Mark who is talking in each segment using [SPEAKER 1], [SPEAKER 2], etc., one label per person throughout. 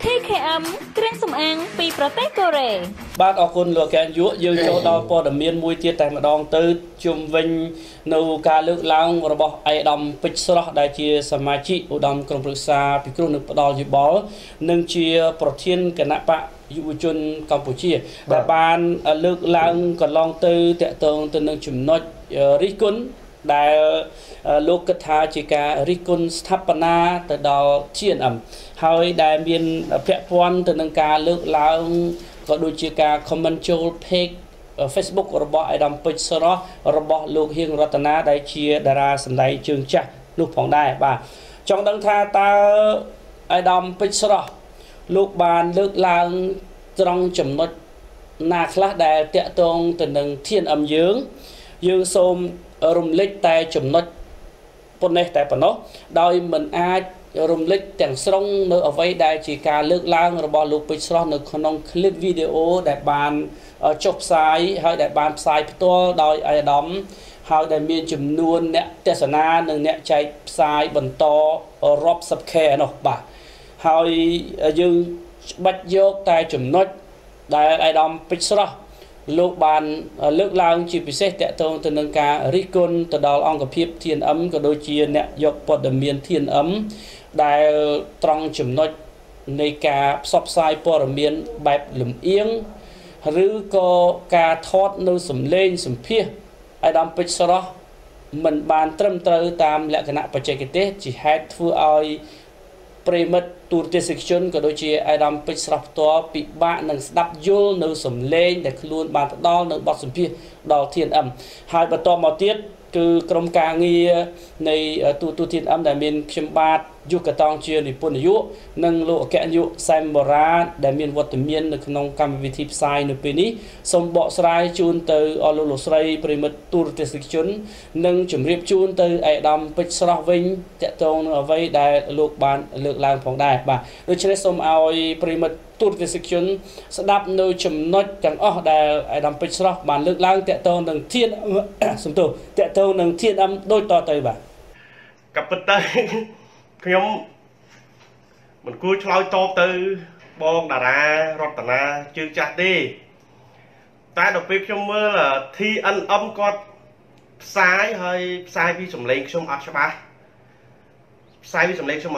[SPEAKER 1] TKM គ្រឿងសម្អាងពីប្រទេសកូរ៉េ
[SPEAKER 2] បាទអរគុណលោកកែនយុយើងចូលដល់ព័ត៌មានមួយទៀតតែម្ដងទៅជុំវិញនៅការលើកឡើងរបស់ឯកឧត្តមពេជ្រស្រស់ដែលជាសមាជិកឧត្តមក្រុមប្រឹក្សាពិគ្រោះនឹងផ្ដាល់យោបល់និងជាប្រធានគណៈបកយុវជនកម្ពុជាដែលបានលើកឡើងកន្លងទៅតាក់ទងទៅនឹងចំណុចរិះគន់ដែលលោកគិតថាជាការរិះគន់ស្ថាបនាទៅដល់ TNM ហើយដែលមានពាក់ព័ន្ធទៅនឹងការលើកឡើងក៏ដូចជាការ comment ចូល page Facebook របស់ឯកឧត្តមពេជ្រស្រស់របស់លោកហៀងរតនាដែលជាតារាសម្ដែងជើងចាស់នោះផងដែរបាទចង់ដឹងថាតើឯកឧត្តមពេជ្រស្រស់លោកបានលើកឡើងត្រង់ចំណុចណាខ្លះដែលតាក់ទងទៅនឹង TNM យើងសូមរំលេចតែចំណុចប៉ុណ្ណេះតែប៉ុណ្ណោះដោយមិនអាចរំលេចទាំងស្រុងនៅអ្វីដែលជាការលើកឡើងរបស់លោកពេជ្រស្រស់នៅក្នុងคลิปវីដេអូដែលបានចុះផ្សាយហើយដែលបានផ្សាយផ្ទាល់ដោយឯកឧត្តមហើយដែលមានចំនួនអ្នកទស្សនានិងអ្នកចែកផ្សាយបន្តរាប់សិប K នោះបាទហើយយើងបាច់យកតែចំណុចដែលឯកឧត្តមពេជ្រស្រស់លោកបានលើកឡើងជាពិសេសតាក់ទងទៅនឹងការរិះគន់ទៅដល់អង្គភាព TNM ក៏ដូចជាអ្នកយកព័ត៌មាន TNM ដែលត្រង់ចំណុចនៃការផ្សព្វផ្សាយព័ត៌មានបែបលំអៀងឬក៏ការថតនៅសម្លេងសម្ភាសន៍ឯកឧត្តមពេជ្រស្រស់មិនបានត្រឹមត្រូវតាមលក្ខណៈបច្ចេកទេសជាហេតុធ្វើឲ្យប្រិមិត្តទូរទស្សនិកជនក៏ដូចជាឯកឧត្តមពេជ្រស្រស់ផ្ទាល់ពិបាកនឹងស្ដាប់យល់នៅសំឡេងដែលខ្លួនបានផ្ដល់នៅបទសម្ភាសន៍ដល់ TNM ហើយបន្តមកទៀតគឺក្រុមការងារនៃទូ TNM ដែលមានខ្ញុំបាទយុគកតងជានិពន្ធនាយកនិងលោកអគ្គនាយកសែមបូរ៉ាដែលមានវត្តមាននៅក្នុងកម្មវិធីផ្សាយនៅពេលនេះសូមបកស្រាយជូនទៅអស់លោកស្រីប្រិមិត្តទូរទស្សនិកជននិងជម្រាបជូនទៅឯកឧត្តមពេជ្រស្រស់វិញតាក់ទងនឹងអ្វីដែលលោកបានលើកឡើងផងដែរបាទដូច្នេះសូមឲ្យប្រិមិត្តទូរទស្សនិកជនស្ដាប់នៅចំណុចទាំងអស់ដែលឯកឧត្តមពេជ្រស្រស់បានលើកឡើងតាក់ទងនឹងតាក់ទងនឹង TNM ដូចតទៅបាទ
[SPEAKER 3] ក៏ប៉ុន្តែខ្ញុំមិនគួរឆ្លើយតបទៅបងតារារតនាជើងចាស់ទេតែដល់ពេលខ្ញុំមើល TNM គាត់ផ្សាយហើយផ្សាយពីសម្លេងខ្ញុំអត់ច្បាស់ហើយ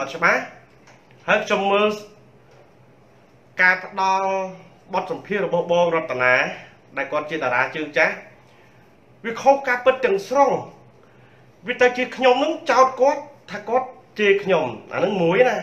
[SPEAKER 3] ខ្ញុំមើលការផ្ដល់បទសម្ភាសន៍របស់បងរតនាដែលគាត់ជាតារាជើងចាស់វាខុសការពិតទាំងស្រុងវាទៅជាខ្ញុំនឹងចោទគាត់ថាគាត់ជេរខ្ញុំអានឹងមួយណា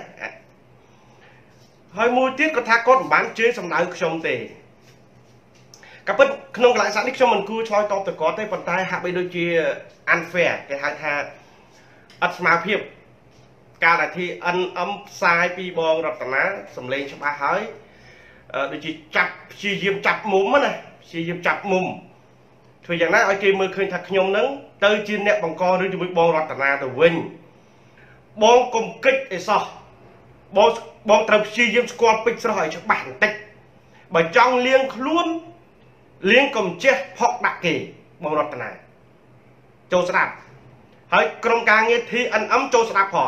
[SPEAKER 3] ហើយមួយទៀតគាត់ថាគាត់មិនបានជេរសម្ដៅខ្ញុំទេក៏ពិតក្នុងកន្លែងសាក់នេះខ្ញុំមិនគួរឆ្លើយតបទៅគាត់ទេប៉ុន្តែហាក់បីដូចជា unfair គេហៅថាអត់ស្មើភាពការដែល TNM ផ្សាយពីបងរតនាសម្លេងច្បាស់ហើយដូចជាព្យាយាមចាប់មុំណាព្យាយាមចាប់មុំធ្វើយ៉ាងណាឲ្យគេមើលឃើញថាខ្ញុំនឹងទៅជាអ្នកបង្ករឿងជាមួយបងរតនាទៅវិញបងកុំគិតអីសោះបងត្រូវព្យាយាមស្គាល់ពេជ្រស្រស់ឲ្យច្បាស់បន្តិចបើចង់លៀងខ្លួនលៀងកុំចេះផុកដាក់គេបងរតនាចូលស្ដាប់ហើយក្រុមការងារ TNM ចូលស្ដាប់ផង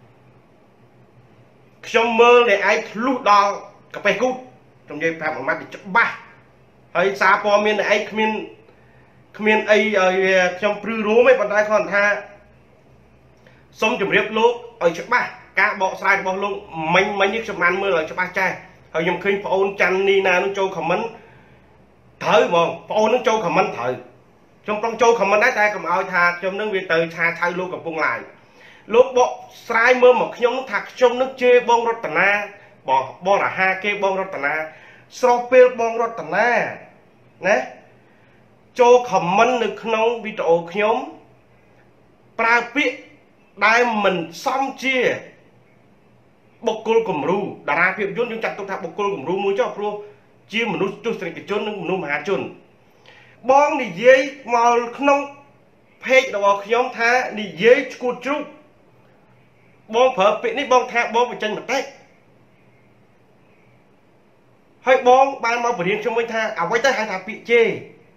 [SPEAKER 3] ខ្ញុំមើលអ្នកឯងធ្លុះដល់កាប៉េះគូតខ្ញុំនិយាយប្រាប់មួយម៉ាត់វាច្បាស់ហើយសារព័ត៌មានអ្នកឯងគ្មានអីឲ្យខ្ញុំព្រឺរួមទេប៉ុន្តែគាត់ថាសូមជម្រាបលោកឲ្យច្បាស់ការបកស្រាយរបស់លោកមិញនេះខ្ញុំបានមើលឲ្យច្បាស់ចាស់ហើយខ្ញុំឃើញប្អូនច័ន្ទនីណានឹងចូល comment ត្រូវហ្មងប្អូននឹងចូល comment ត្រូវខ្ញុំប្រឹងចូល comment ដែរតែកុំឲ្យថាខ្ញុំនឹងវាទៅឆាឆៅលោកកំពុងឡាយលោកបកស្រាយមើលមកខ្ញុំថាខ្ញុំនឹងជេរបងរតនាបរហាគេបងរតនាស្រោះពេលបងរតនាណាចូល comment នៅក្នុងវីដេអូខ្ញុំប្រើពាក្យដែលមិនសមជាបុគ្គលគំរូតារាភាពយន្តយើងចាត់ទុកថាបុគ្គលគំរូមួយចុះព្រោះជាមនុស្សទស្សនិកជននិងមនុស្សមហាជនបងនិយាយមកក្នុង page របស់ខ្ញុំថានិយាយឈួតជ្រូកបងប្រើពាក្យនេះបងថាបងបញ្ចេញមតិហើយបងបានមកបរៀនខ្ញុំវិញថាអ្វីទៅហៅថាពាក្យជេរ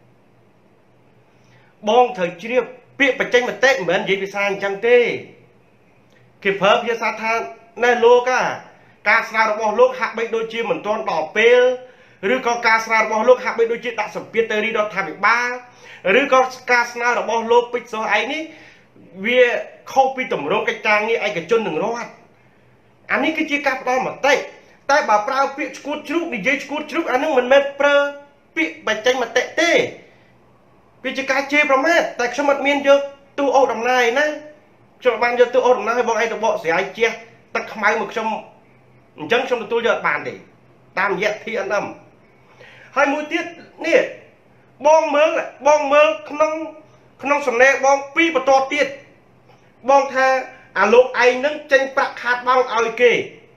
[SPEAKER 3] បងត្រូវជ្រាបពាក្យបញ្ចេញមតិមិនមែននិយាយភាសាអញ្ចឹងទេគេប្រើភាសាថាណែលោកការស្នើរបស់លោកហាក់បីដូចជាមិនទាន់ដល់ពេលឬក៏ការស្នើរបស់លោកហាក់បីដូចជាដាក់សម្ពាធទៅរាជរដ្ឋាភិបាលឬក៏ការស្នើរបស់លោកពេជ្រសោះឯងនេះវាខុសពីទម្រង់កិច្ចការងារឯកជននឹងរដ្ឋអានេះគឺជាការផ្ដល់មតិតែបើប្រើពាក្យឈួតជ្រូកនិយាយឈួតជ្រូកអានឹងមិនមែនប្រើពាក្យបញ្ចេញមតិទេវាជាការជេរប្រមាថតែខ្ញុំអត់មានយកទូអូដំណើរឯណាខ្ញុំបានយកទូអូដំណើរឲ្យបងឯងទៅបកស្រាយជះទឹកខ្មៅមកខ្ញុំអញ្ចឹងខ្ញុំទទួលយកអត់បានទេតាមរយៈ TNM ហើយមួយទៀតនេះបងមើលក្នុងសំណេរបងពីរបន្ទាត់ទៀតបងថាអាលោកឯងនឹងចេញប្រាក់ខាតបង់ឲ្យគេ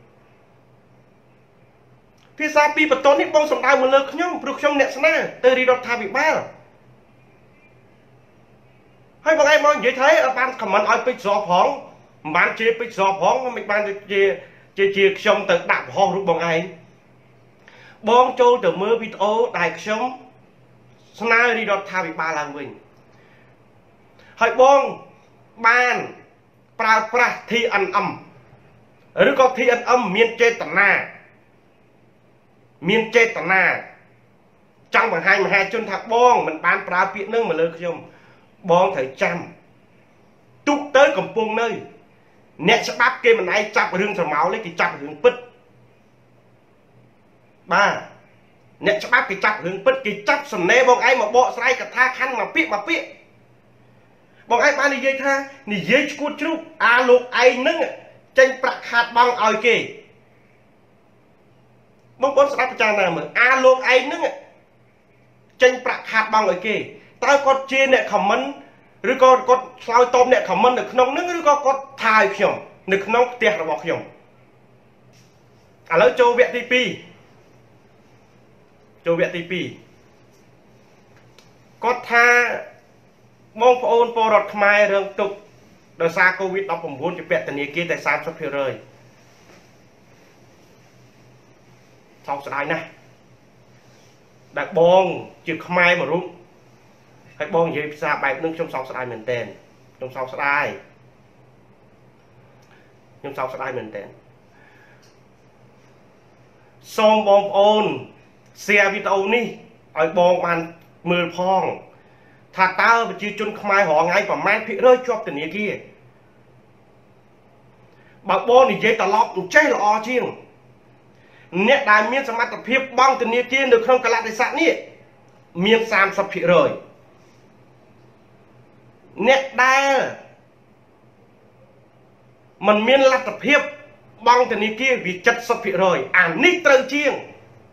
[SPEAKER 3] ភាសាពីរបន្ទាត់នេះបងសំដៅមកលើខ្ញុំព្រោះខ្ញុំអ្នកស្នើទៅរាជរដ្ឋាភិបាលហើយបងឯងមកនិយាយថាអត់បានខមមិនឲ្យពេជ្រស្រផងមិនបានជាពេជ្រស្រផងមិនបានជាខ្ញុំទៅដាក់ប្រហោះរូបបងឯងបងចូលទៅមើលវីដេអូដែលខ្ញុំស្នើរាជរដ្ឋាភិបាលឡើងវិញហើយបងបានប្រើប្រាស់ TNM ឬក៏ TNM មានចេតនាចង់បង្ហាញមហាជនថាបងមិនបានប្រើពាក្យនឹងមកលើខ្ញុំបងត្រូវចាំទុកទៅកំពុងនៅអ្នកច្បាប់គេមិនឯងចាប់រឿងស្រមោលទេគេចាប់រឿងពិតបាទអ្នកច្បាប់គេចាប់រឿងពិតគេចាប់សំណេរបងឯងមកបកស្រាយកថាខណ្ឌមកពាក្យបងឯងបាននិយាយថានិយាយឈួតជ្រូកអាលោកឯងនឹងចេញប្រាក់ខាតបង់ឲ្យគេបងប្អូនស្ដាប់ពិចារណាមើលអាលោកឯងនឹងចេញប្រាក់ខាតបង់ឲ្យគេតើគាត់ជាអ្នកខមមិនឬក៏គាត់ឆ្លើយតបអ្នកខមមិននៅក្នុងនឹងឬក៏គាត់ថាឲ្យខ្ញុំនៅក្នុងផ្ទះរបស់ខ្ញុំឥឡូវចូលវគ្គទី2គាត់ថាបងប្អូនពលរដ្ឋខ្មែររឿងទុកដោយសារ COVID-19 ជាពាក់ធនាគារតែ 30% សោកស្ដាយណាស់ដែលបងជាខ្មែរមួយរូបហើយបងនិយាយភាសាបែបនឹងខ្ញុំសោកស្ដាយមែនទែនខ្ញុំសោកស្ដាយមែនទែនសូមបងប្អូន share វីដេអូនេះឲ្យបងបានមើលផងថាតើប្រជាជនខ្មែររងថ្ងៃប្រមាណភាគរយជាប់ធនាគារបើបងនិយាយត្រឡប់អញ្ចេះល្អជាងអ្នកដែលមានសមត្ថភាពបង់ធនាគារនៅក្នុងកលៈទេសៈនេះមាន 30% អ្នកដែលមិនមានលទ្ធភាពបង់ធនាគារវា 70% អានេះត្រូវជាង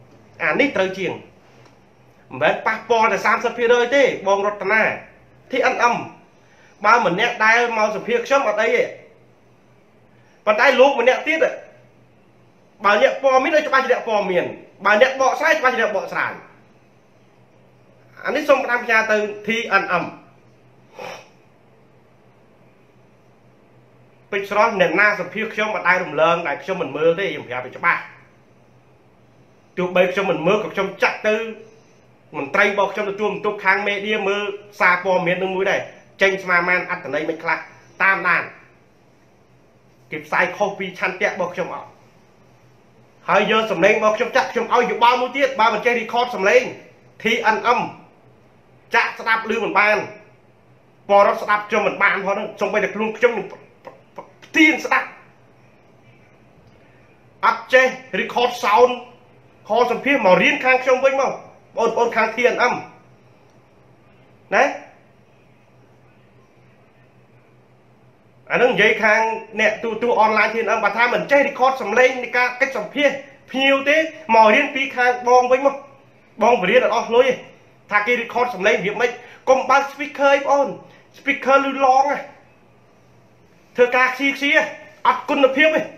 [SPEAKER 3] មិនមែនប៉ះពាល់តែ 30% ទេបងរតនា TNM បើម្នាក់ដែលមកសភាខ្ញុំអត់អីទេប៉ុន្តែលោកម្នាក់ទៀតបើអ្នកព័ត៌មានឲ្យច្បាស់ជាអ្នកព័ត៌មានបើអ្នកបកស្រាយច្បាស់ជាអ្នកបកស្រាយអានេះសូមផ្ដាំផ្ញើទៅ TNM ពេជ្រស្រស់អ្នកណាសភាខ្ញុំអត់ដែររំលងដែលខ្ញុំមិនមើលទេខ្ញុំប្រាប់ឲ្យច្បាស់ទោះបីខ្ញុំមិនមើលក៏ខ្ញុំចាក់ទៅមន្ត្រីរបស់ខ្ញុំទទួលបន្ទុកខាងមេឌៀមើលសារព័ត៌មាននឹងមួយដែរចេញស្មារតីអត្តន័យមិនខ្លះតាមដានគេផ្សាយខុសពីឆន្ទៈរបស់ខ្ញុំអត់ហើយយកសម្លេងរបស់ខ្ញុំចាក់ខ្ញុំឲ្យយោបល់មួយទៀតបើមិនចេះ record សម្លេង TNM ចាក់ស្ដាប់ឮមិនបានបរិបទស្ដាប់ខ្ញុំមិនបានផងហ្នឹងសូម្បីតែខ្លួនខ្ញុំផ្ទៀងស្ដាប់អត់ចេះ record sound ខលសម្ភារមករៀនខាងខ្ញុំវិញមកបងប្អូនខាង TNM ណាអានឹងនិយាយខាងអ្នកទូអនឡាញ TNM បើថាមិនចេះ record សម្លេងនៃការកិច្ចសម្ភារភ្ញៀវទេមករៀនពីខាងបងវិញមកបងបរៀនអត់អស់លុយទេថាគេ record សម្លេងវាមិនកុំបើក speaker ឯងបង speaker លឺឡងធ្វើការខ្ជាអត់គុណភាពទេ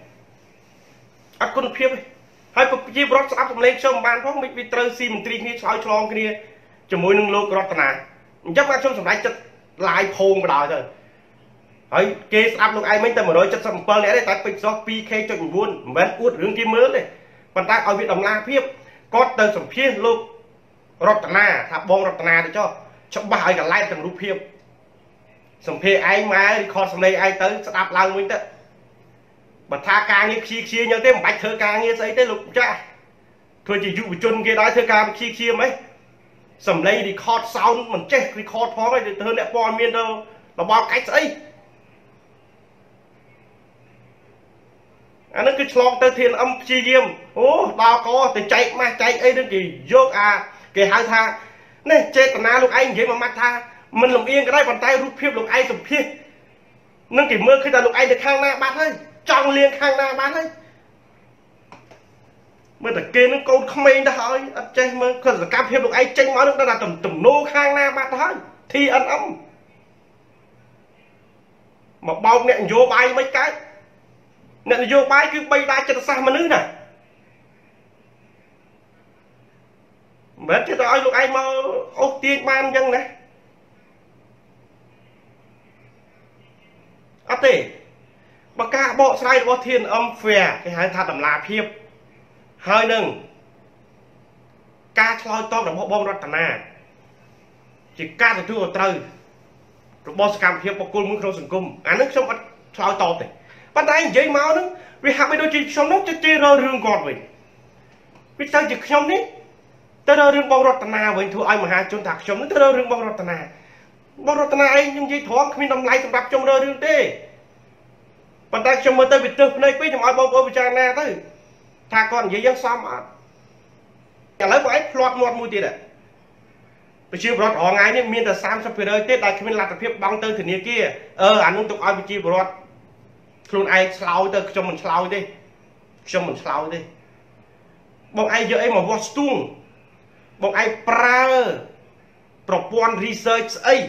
[SPEAKER 3] ហើយប្រជាពលរដ្ឋស្ដាប់សម្លេងខ្ញុំមិនបានផងមិនវាត្រូវស៊ីមន្ត្រីគ្នាឆ្លើយឆ្លងគ្នាជាមួយនឹងលោករតនាអញ្ចឹងបាទខ្ញុំសម្រេចចិត្ត live ភងបណ្ដោយទៅហើយគេស្ដាប់លោកឯងមិញតែ 177 នាក់ទេតែពេជ្រស្រស់ 2K.9 មិនមែនអួតរឿងគេមើលទេប៉ុន្តែឲ្យវាតម្លាភាពគាត់ទៅសម្ភាសលោករតនាថាបងរតនាទៅចុះច្បាស់ឲ្យកន្លែងទាំងរូបភាពសម្ភាសឯងមក record សម្លេងឯងទៅស្ដាប់ឡើងវិញទៅ bà tha ca nghe khi nhau thế mà bạch thơ ca nghe giấy thế lục cha thôi chỉ dụ chôn kia đó thơ ca khi mấy sầm lấy đi khót sound mình chết đi khót phó cái hơn lại bò miên đâu là bao cách ấy anh nó cứ lon tới thiên âm chi diêm ô tao có thì chạy mà chạy ấy đến gì vô cái hai tha này chết tao na lúc anh vậy mà mắt tha mình lồng yên cái đây bàn tay rút phiếp lục ai sụp phiếp nâng chỉ mưa khi ta lục ai được khang na bát thôi trong liền khang na bát thôi mới là kia nó câu không mấy đã hỏi chơi mà còn là cam phiếp lục ai tranh máu nó là tầm nô khang na bát thôi thì ăn ấm mà bao nẹn vô bay mấy cái nẹn vô bay cứ bay đai chân xa mà nữ này mấy cái đó lục ai mà ốc tiên ban dân này thế bà ca bộ sai bộ thiên âm phè cái hai thà tầm là phiếp hơi nâng ca khôi to là bộ bông rốt tà nà chỉ ca từ trước ở trời rồi bộ scam phiếp bộ côn muốn không sừng cung nước xong bắt khôi to thì bắt tay dây máu nữa vì hạ bây đôi chị xong nó chơi rơ rương gọt mình vì sao chỉ xong đi tới rơ rương bông rốt tà nà vậy thua ai mà hai chôn thạc xong nó tới rơ rương bông rốt tà nà bông rốt tà nà ấy nhưng dây thoáng không nằm lại xong đập trong rơ rương tê bạn ta trong mơ tới việc từ này quý trong ai bông bông cha na tới thà còn gì dân xóm à nhà lấy một ấy loạt một mùi tiền đấy bây giờ bọt họ ngay nên miền từ sam sắp về đây tết đại khi mình làm tập hiệp băng tới thì nia kia anh muốn tục ai bị chi bọt luôn ai slau tới cho mình slau đi cho mình slau đi bọn ai giờ ấy mà vót tung bọn ai pra propon research ấy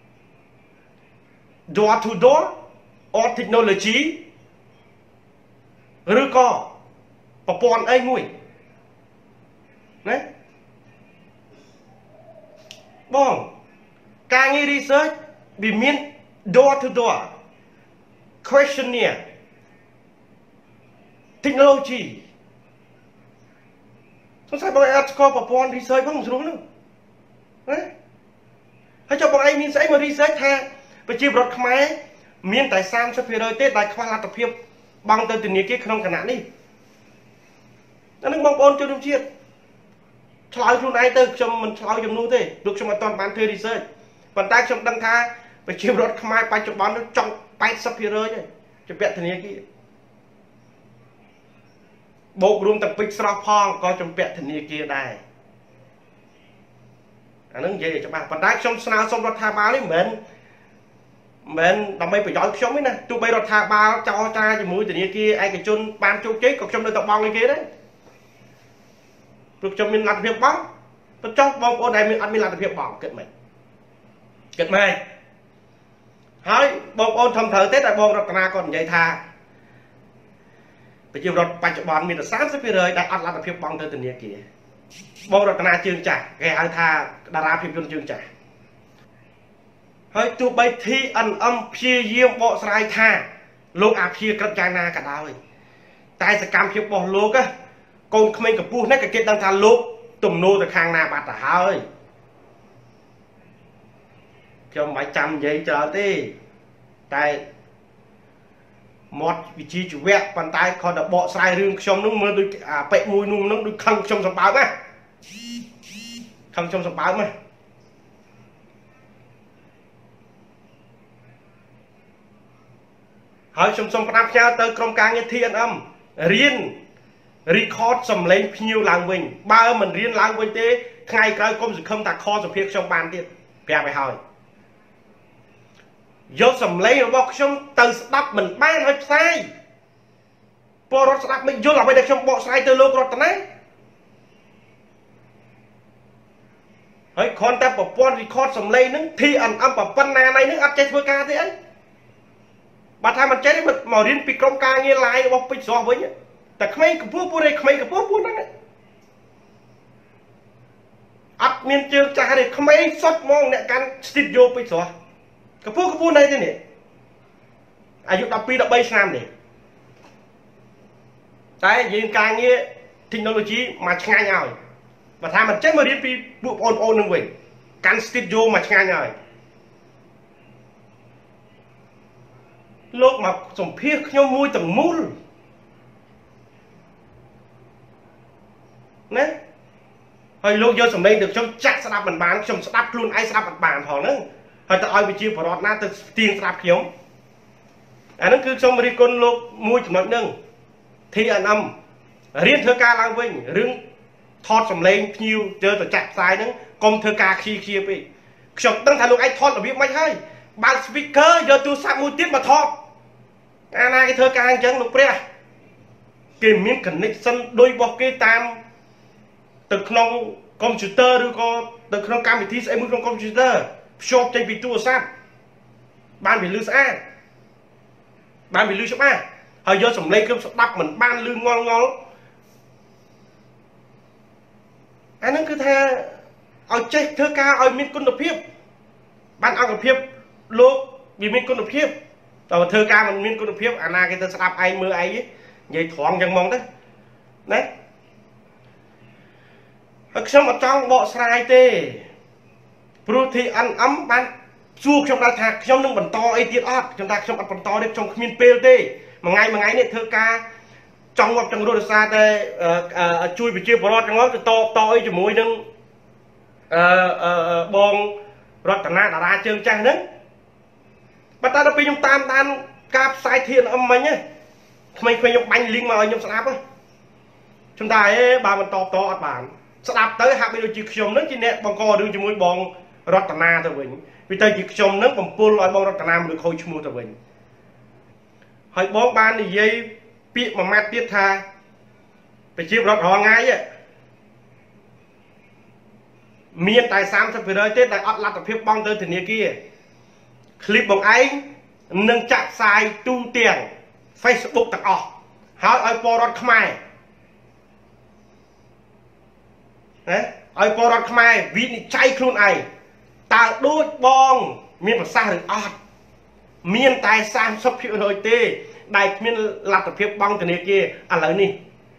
[SPEAKER 3] door to door or technology ឬក៏ប្រព័ន្ធអីមួយណាបងការងារ research វាមាន door to door questionnaire technology សង្ស័យបងអត់ស្គាល់ប្រព័ន្ធ research ផងមិនស្រួលនោះណាហើយចុះបងឯងមានស្អីមក research ថាប្រជាពលរដ្ឋខ្មែរមានតែ 30% ទេដែលខ្វះលទ្ធភាពបង់ទៅធនាគារក្នុងគណៈនេះអានឹងបងប្អូនជនរួមជាតិឆ្លើយខ្លួនឯងទៅខ្ញុំមិនឆ្លើយជំនួសទេព្រោះខ្ញុំអត់ទាន់បានធ្វើ research ប៉ុន្តែខ្ញុំដឹងថាប្រជាពលរដ្ឋខ្មែរបច្ចុប្បន្នចង់ 80% ទេជាពាក់ធនាគារបូករួមទាំងពេជ្រស្រស់ផងក៏ចំពាក់ធនាគារដែរអានឹងនិយាយច្បាស់ប៉ុន្តែខ្ញុំស្នើសុំរដ្ឋាភិបាលនេះមិនមែនដើម្បីប្រយោជន៍ខ្ញុំទេណាទោះបីរដ្ឋាភិបាលចោទចាជាមួយធនាគារឯកជនបានជោគជ័យក៏ខ្ញុំនៅតែបង់ឲ្យគេដែរព្រោះខ្ញុំមានលទ្ធភាពបង់បញ្ចុះបងប្អូនដែលអត់មានលទ្ធភាពបង់គិតមិនហើយបងប្អូនធំត្រូវទេតែបងរតនាគាត់និយាយថាប្រជាពលរដ្ឋបច្ចុប្បន្នមានតែ 30% ដែលអត់លទ្ធភាពបង់ទៅធនាគារបងរតនាជើងចាស់គេហៅថាតារាភាពយន្តជើងចាស់ហើយទោះបី TNM ព្យាយាមបកស្រាយថាលោកអាភិក្រិតយ៉ាងណាក៏ដោយតែសកម្មភាពរបស់លោកកូនក្មេងកម្ពស់នេះក៏គេដឹងថាលោកទំនោរទៅខាងណាបាត់ទៅហើយខ្ញុំមិនចាំនិយាយច្រើនទេតែមាត់វិជាជីវៈប៉ុន្តែគាត់ទៅបកស្រាយរឿងខ្ញុំនោះមើលដូចអាពេកមួយនោះនឹងដូចខឹងខ្ញុំសម្បើមណាខឹងខ្ញុំសម្បើមណាហើយខ្ញុំសូមផ្ដាំផ្ញើទៅក្រុមការងារ TNM រៀន record សំឡេងភ្ញៀវឡើងវិញបើមិនរៀនឡើងវិញទេថ្ងៃក្រោយកុំសង្ឃឹមថាខសភាខ្ញុំបានទៀតប្រាប់ឲ្យហើយយកសំឡេងរបស់ខ្ញុំទៅស្ដាប់មិនបានឲ្យផ្សាយពលរដ្ឋស្ដាប់មិនយល់អ្វីដែលខ្ញុំបកស្រាយទៅលោករតនាហើយគ្រាន់តែប្រព័ន្ធ record សំឡេងហ្នឹង TNM ប៉ុណ្ណាណៃហ្នឹងអត់ចេះធ្វើការទេអីបើថាមិនចេះទេមករៀនពីក្រុមការងារ live របស់ពេជ្រស្រស់វិញតែក្មេងកម្ពស់ពួកនេះក្មេងកម្ពស់ពួកហ្នឹងអត់មានជើងចាស់ទេក្មេងសុទ្ធហ្មងអ្នកកាន់ studio ពេជ្រស្រស់កម្ពស់ណៃទេនេះអាយុ 12 13 ឆ្នាំទេតែយើងការងារ technology មកឆ្ងាញ់ហើយបើថាមិនចេះមករៀនពីពួកបងប្អូននឹងវិញកាន់ studio មកឆ្ងាញ់ហើយលោកមកសម្ភាសខ្ញុំមួយទាំងមូលណាហើយលោកយកសម្លេងទៅខ្ញុំចាក់ស្ដាប់មិនបានខ្ញុំស្ដាប់ខ្លួនឯងស្ដាប់មិនបានផងហ្នឹងហើយទៅឲ្យវិជាបរដ្ឋណាទៅស្ទៀងស្ដាប់ខ្ញុំអាហ្នឹងគឺខ្ញុំរិះគន់លោកមួយចំណុចហ្នឹង TNM រៀនធ្វើការឡើងវិញរឿងថតសម្លេងភ្ញៀវទៅចាក់ផ្សាយហ្នឹងកុំធ្វើការខ្ជិលពេកខ្ញុំដឹងថាលោកឯងថតរបៀបមិនហើយបើក speaker យកទូរស័ព្ទមួយទៀតមកថតអាណាគេធ្វើការអញ្ចឹងលោកព្រះគេមាន connection ដូចរបស់គេតាមទៅក្នុង computer ឬក៏ទៅក្នុងកម្មវិធីស្អីមួយក្នុង computer ភ្ជាប់ចេញពីទូរស័ព្ទបានវាលឺស្អាតបានវាលឺច្បាស់ហើយយកសម្លេងខ្ញុំស្ដាប់មិនបានលឺងល់អាហ្នឹងគឺថាឲ្យចេះធ្វើការឲ្យមានគុណភាពបានអង្គភាពលោកវាមានគុណភាពតើធ្វើការមិនមានគុណភាពអាណាគេទៅស្ដាប់ឯងមើលឯងនិយាយត្រង់ចឹងហ្មងទៅណាហើយខ្ញុំអត់ចង់បកស្រាយទេព្រោះ TNM បានសួរខ្ញុំថាខ្ញុំនឹងបន្តអីទៀតអត់ខ្ញុំថាខ្ញុំអត់បន្តទេខ្ញុំគ្មានពេលទេមួយថ្ងៃនេះធ្វើការចង់ងាប់ចង់រស់ដោយសារតែជួយប្រជាពលរដ្ឋចង់ងាប់ទៅតអីជាមួយនឹងបងរតនាតារាជើងចាស់ហ្នឹងបើតែដល់ពេលខ្ញុំតាមដានការផ្សាយ TNM មិញក្មេងៗខ្ញុំបាញ់លីងមកឲ្យខ្ញុំស្ដាប់ខ្ញុំថាអេបើមិនតអត់បានស្ដាប់ទៅហាក់បីដូចជាខ្ញុំហ្នឹងជាអ្នកបង្ករឿងជាមួយបងរតនាទៅវិញវាទៅជាខ្ញុំហ្នឹងបំពុលឲ្យបងរតនាមនុស្សខូចឈ្មោះទៅវិញហើយបងបាននិយាយពាក្យមួយម៉ាត់ទៀតថាប្រជាពលរដ្ឋរងថ្ងៃមានតែ 30% ទេដែលអត់លទ្ធភាពបង់ទៅធនាគារคลิปបងឯងនឹងចាក់ផ្សាយទូទាំង Facebook ទាំងអស់ហើយឲ្យពលរដ្ឋខ្មែរណាឲ្យពលរដ្ឋខ្មែរវិនិច្ឆ័យខ្លួនឯងតើដូចបងមានប្រសាសន៍ឬអត់មានតែ 30% ទេដែលគ្មានលទ្ធភាពបង់ធនាគារឥឡូវនេះ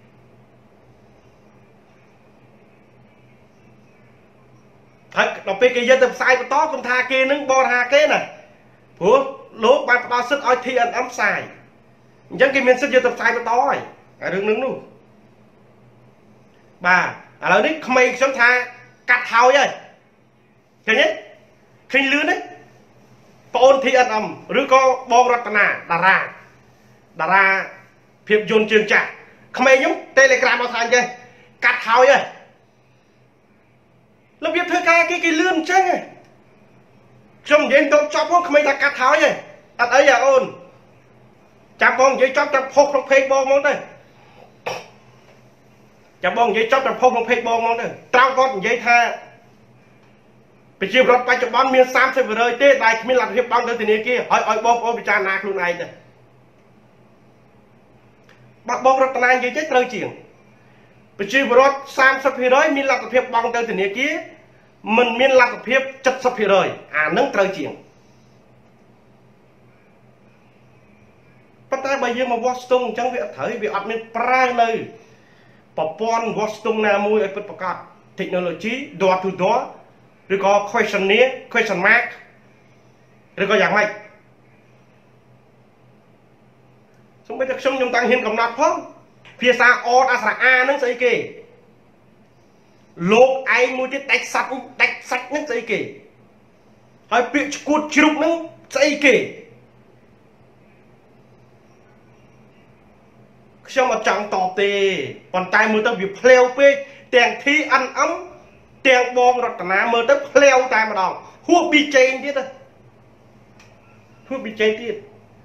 [SPEAKER 3] ហើយដល់ពេលគេយកទៅផ្សាយបន្តគុំថាគេនឹងបរិហាគេណាព្រោះលោកបានផ្ដល់សិទ្ធឲ្យ TNM ផ្សាយអញ្ចឹងគេមានសិទ្ធយកទៅផ្សាយបន្តហើយរឿងនឹងនោះបាទឥឡូវនេះក្មេងខ្ញុំថាកាត់ហើយហើយឃើញទេឃើញលឿនទេបងអូន TNM ឬក៏បងរតនាតារាភាពយន្តជើងចាស់ក្មេងខ្ញុំ Telegram មកថាអញ្ចឹងកាត់ហើយហើយរបៀបធ្វើការគេលឿនអញ្ចឹងខ្ញុំនិយាយទៅចប់ផងក្មេងថាកាត់ហើយហើយអត់អីអាអូនចាំបងនិយាយចប់ចាំផុសក្នុងពេកបងមកទៅចាំបងនិយាយចប់ចាំផុសក្នុងពេកបងមកទៅត្រង់គាត់និយាយថាប្រជាពលរដ្ឋបច្ចុប្បន្នមាន 30% ទេដែលគ្មានលទ្ធភាពបង់ទៅធនាគារហើយឲ្យបងប្អូនពិចារណាខ្លួនឯងទៅបើបងរតនានិយាយចេះត្រូវជាងប្រជាពលរដ្ឋ 30% មានលទ្ធភាពបង់ទៅធនាគារមិនមានលទ្ធភាព 70% អានឹងត្រូវជាងប៉ុន្តែបើយើងមកវាស់ស្ទង់អញ្ចឹងវាអត់ត្រូវវាអត់មានប្រើនៅប្រព័ន្ធវាស់ស្ទង់ណាមួយឲ្យពិតប្រាកដ technology door to door ឬក៏ question mark ឬក៏យ៉ាងម៉េចសូម្បីតែខ្ញុំតាំងហ៊ានកំណត់ផងភាសាអតអក្សរអាហ្នឹងស្អីគេលោកឯងមួយទៀតដាច់សាច់ហ្នឹងស្អីគេហើយពាក្យឈួតជ្រុកហ្នឹងស្អីគេខ្ញុំអត់ចង់តបទេប៉ុន្តែមើលទៅវាភ្លាវពេកទាំង TNM ទាំងបងរតនាមើលទៅភ្លាវតែម្ដងហួសពីជេងទៀតហួសពីជេងទៀត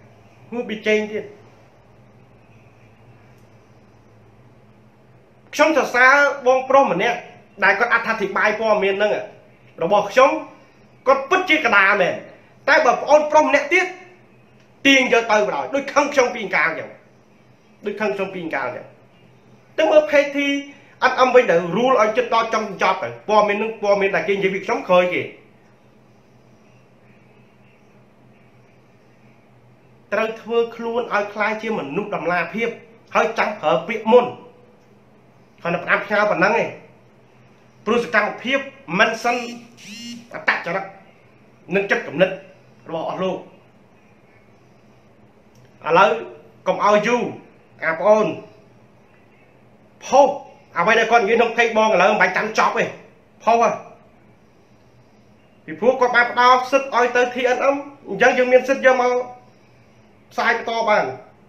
[SPEAKER 3] ខ្ញុំសរសើរបងប្រុសម្នាក់ដែលគាត់អត្ថាធិប្បាយព័ត៌មានហ្នឹងរបស់ខ្ញុំគាត់ពិតជាកដាលមែនតែបើប្អូនប្រុសម្នាក់ទៀតទាញយកទៅបណ្ដោយដូចខឹងខ្ញុំពីកាលអញ្ចឹងទៅមើល PT អត់អំវិញទៅ rule ឲ្យចិត្តដល់ចង់ចប់ទៅព័ត៌មាននឹងព័ត៌មានដែលគេនិយាយពីខ្ញុំក្រោយគេត្រូវធ្វើខ្លួនឲ្យคล้ายជាមនុស្សតម្លាភាពហើយចាំប្រើពាក្យមុនហើយនៅផ្ដាំផ្ញើប៉ុណ្ណឹងឯងព្រោះសកម្មភាពមិនសិនអតចរិតនឹងចិត្តគំនិតរបស់អស់លោកឥឡូវកុំឲ្យយូរអាបងអូនផុសអ្វីដែលគាត់និយាយក្នុងពេកបងឥឡូវមិនបាច់ចាំចប់ទេផុសពីព្រោះគាត់បានផ្ដល់សិទ្ធឲ្យទៅ TNM អញ្ចឹងយើងមានសិទ្ធយកមកផ្សាយបន្តបាន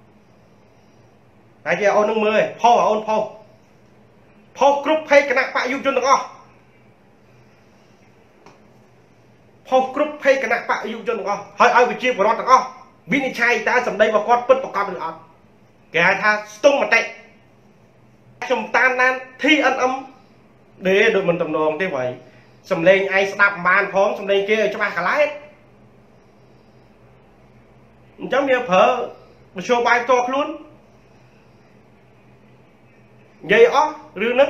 [SPEAKER 3] ហើយជាអូននឹងមើលផុសអូនផុសគ្រប់ពេកគណៈបកយុវជនទាំងអស់ផុសគ្រប់ពេកគណៈបកយុវជនទាំងអស់ហើយឲ្យវិជាបរដ្ឋទាំងអស់វិនិច្ឆ័យតើសម្ដីរបស់គាត់ពិតប្រកបឬអត់គេហៅថាស្ទង់មតិខ្ញុំតាមដាន TNM ដូចមិនតំណងទេហ្មងសំឡេងឯងស្ដាប់មិនបានផងសំឡេងគេឲ្យច្បាស់កន្លែងអញ្ចឹងវាប្រើមធ្យោបាយផ្ទាល់ខ្លួននិយាយអស់រឿងហ្នឹង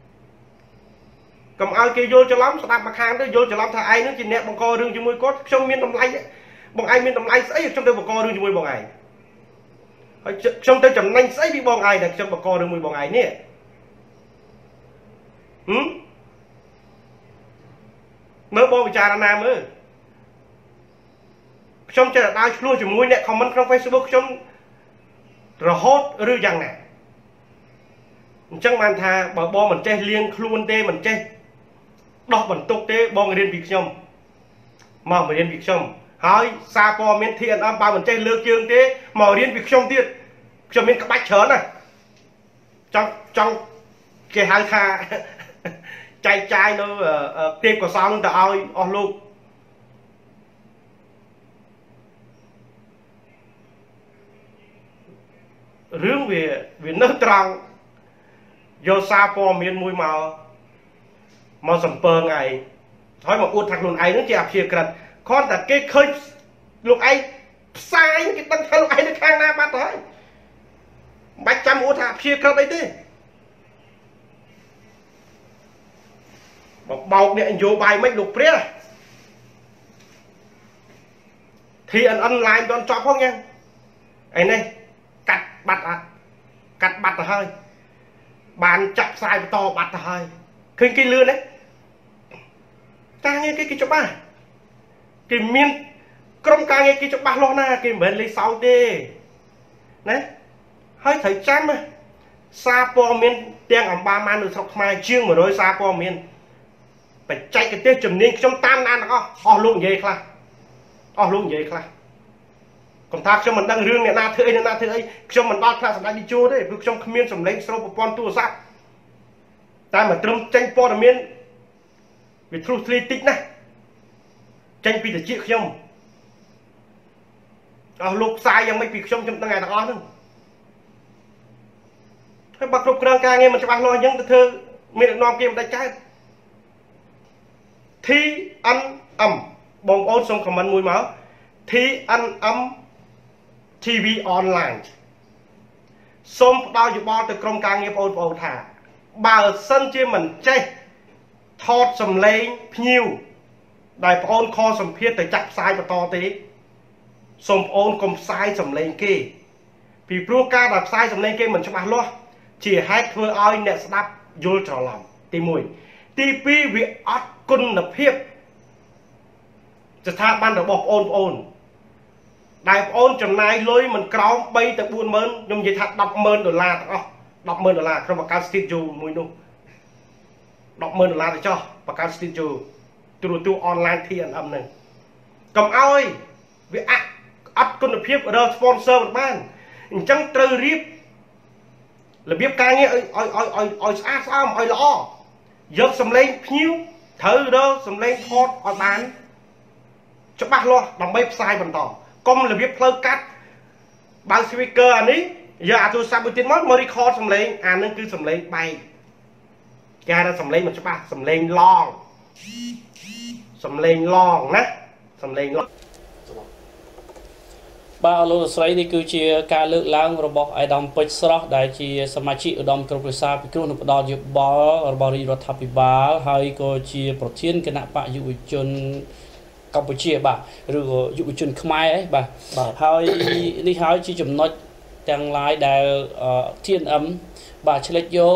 [SPEAKER 3] កុំឲ្យគេយល់ច្រឡំស្ដាប់មកខាងទៅយល់ច្រឡំថាឯងនឹងជាអ្នកបង្ករឿងជាមួយគាត់ខ្ញុំមានតម្លៃបងឯងមានតម្លៃស្អីខ្ញុំទៅបង្ករឿងជាមួយបងឯងហើយខ្ញុំទៅចំណេញស្អីពីបងឯងដែលខ្ញុំបង្ករឿងមួយបងឯងនេះមើលបងពិចារណាមើលខ្ញុំចេះតែដើរឆ្លោះជាមួយអ្នក comment ក្នុង Facebook ខ្ញុំរហូតឬយ៉ាងណាអញ្ចឹងបានថាបើបងមិនចេះលៀងខ្លួនទេមិនចេះដោះបន្ទុកទេបងរៀនពីខ្ញុំមករៀនពីខ្ញុំហើយសារព័ត៌មាន TNM បើមិនចេះលើកជើងទេមករៀនពីខ្ញុំទៀតខ្ញុំមានក្បាច់ច្រើនណាចង់គេហៅថាចែកចាយនៅទេពកោសលនឹងទៅឲ្យអស់លោករឿងវានៅត្រង់យកសារព័ត៌មានមួយមកសំពើងឯងហើយមកអួតថាខ្លួនឯងនឹងជាអព្យាក្រឹតគ្រាន់តែគេឃើញលោកឯងផ្សាយគេដឹងថាលោកឯងនៅខាងណាបាត់ទៅហើយមិនបាច់ចាំអួតថាអព្យាក្រឹតអីទេបោកអ្នកនយោបាយមិនលោកព្រះ TNN ឡាយមិនទាន់ចប់ផងញ៉ាឯនេះកាត់បាត់ទៅហើយបានចាក់ផ្សាយបន្តបាត់ទៅហើយឃើញគេលឿនទេការងារគេច្បាស់គេមានក្រុមការងារគេច្បាស់លាស់ណាគេមិនមែនលេខសោតទេណាហើយត្រូវចាំសារព័ត៌មានទាំងអម្បាលម៉ាននៅស្រុកខ្មែរជាង100សារព័ត៌មានបច្ចេកទេសជំនាញខ្ញុំតាមដានទាំងអស់លោកនិយាយខ្លះកុំថាខ្ញុំមិនដឹងរឿងអ្នកណាធ្វើអីខ្ញុំមិនដល់ថ្នាក់សម្ដេចនាយកទេព្រោះខ្ញុំគ្មានសម្លេងស្រូបប្រព័ន្ធទូរស័ព្ទតែមកត្រឹមចេញព័ត៌មានវាធ្លុះធ្លាយតិចណាស់ចេញពីតិចខ្ញុំអស់លោកផ្សាយយ៉ាងម៉េចពីខ្ញុំដឹងតែទាំងអស់ហ្នឹងហើយបើគ្រប់គ្រងការងារមិនច្បាស់លាស់អញ្ចឹងទៅធ្វើមានដឹកនាំគេមិនដាច់កើត TNM បងប្អូនសូមខមមិនមួយមក TNM TV online សូមផ្ដល់យោបល់ទៅក្រុមការងារបងប្អូនថាបើសិនជាមិនចេះថតសម្លេងភ្ញៀវដែលបងប្អូនខសម្ភារទៅចាក់ផ្សាយបន្តទេសូមបងប្អូនកុំផ្សាយសម្លេងគេពីព្រោះការដែលផ្សាយសម្លេងគេមិនច្បាស់លាស់ជាហេតុធ្វើឲ្យអ្នកស្ដាប់យល់ច្រឡំទី1ទី2វាអត់គុណភាពស្ថាប័នរបស់បងប្អូនដែលបងប្អូនចំណាយលុយមិនក្រោម3ទៅ40000ខ្ញុំនិយាយថា$10,000ទាំងអស់$10,000ក្នុងបង្កើត studio មួយនោះ$10,000ទៅចុះបង្កើត studio ទូរទស្សន៍ online TNM ហ្នឹងកុំឲ្យវាអត់គុណភាពរក sponsor មិនបានអញ្ចឹងត្រូវរៀបរបៀបការងារឲ្យស្អាតស្អំឲ្យល្អយកសម្លេងភ្ញៀវត្រូវរកសម្លេងថតឲ្យបានច្បាស់លាស់ដើម្បីផ្សាយបន្តកុំរបៀបផ្លូវកាត់បើ speaker អានេះយកអាទូរស័ព្ទមួយទៀតមក record សម្លេងអានឹងគឺសម្លេងបែកគេហៅថាសម្លេងមិនច្បាស់សម្លេងឡងណាសម្លេងឡង
[SPEAKER 2] បាទលោកស្រីនេះគឺជាការលើកឡើងរបស់អាយដាមពេជ្រស្រស់ដែលជាសមាជិកឧត្តមក្រុមប្រឹក្សាពិគ្រោះនឹងផ្ដល់យោបល់របស់រាជរដ្ឋាភិបាលហើយក៏ជាប្រធានគណៈបកយុវជនកម្ពុជាបាទឬក៏យុវជនខ្មែរបាទហើយនេះហើយជាចំណុចទាំងឡាយដែលTNMបាទឆ្លេចយក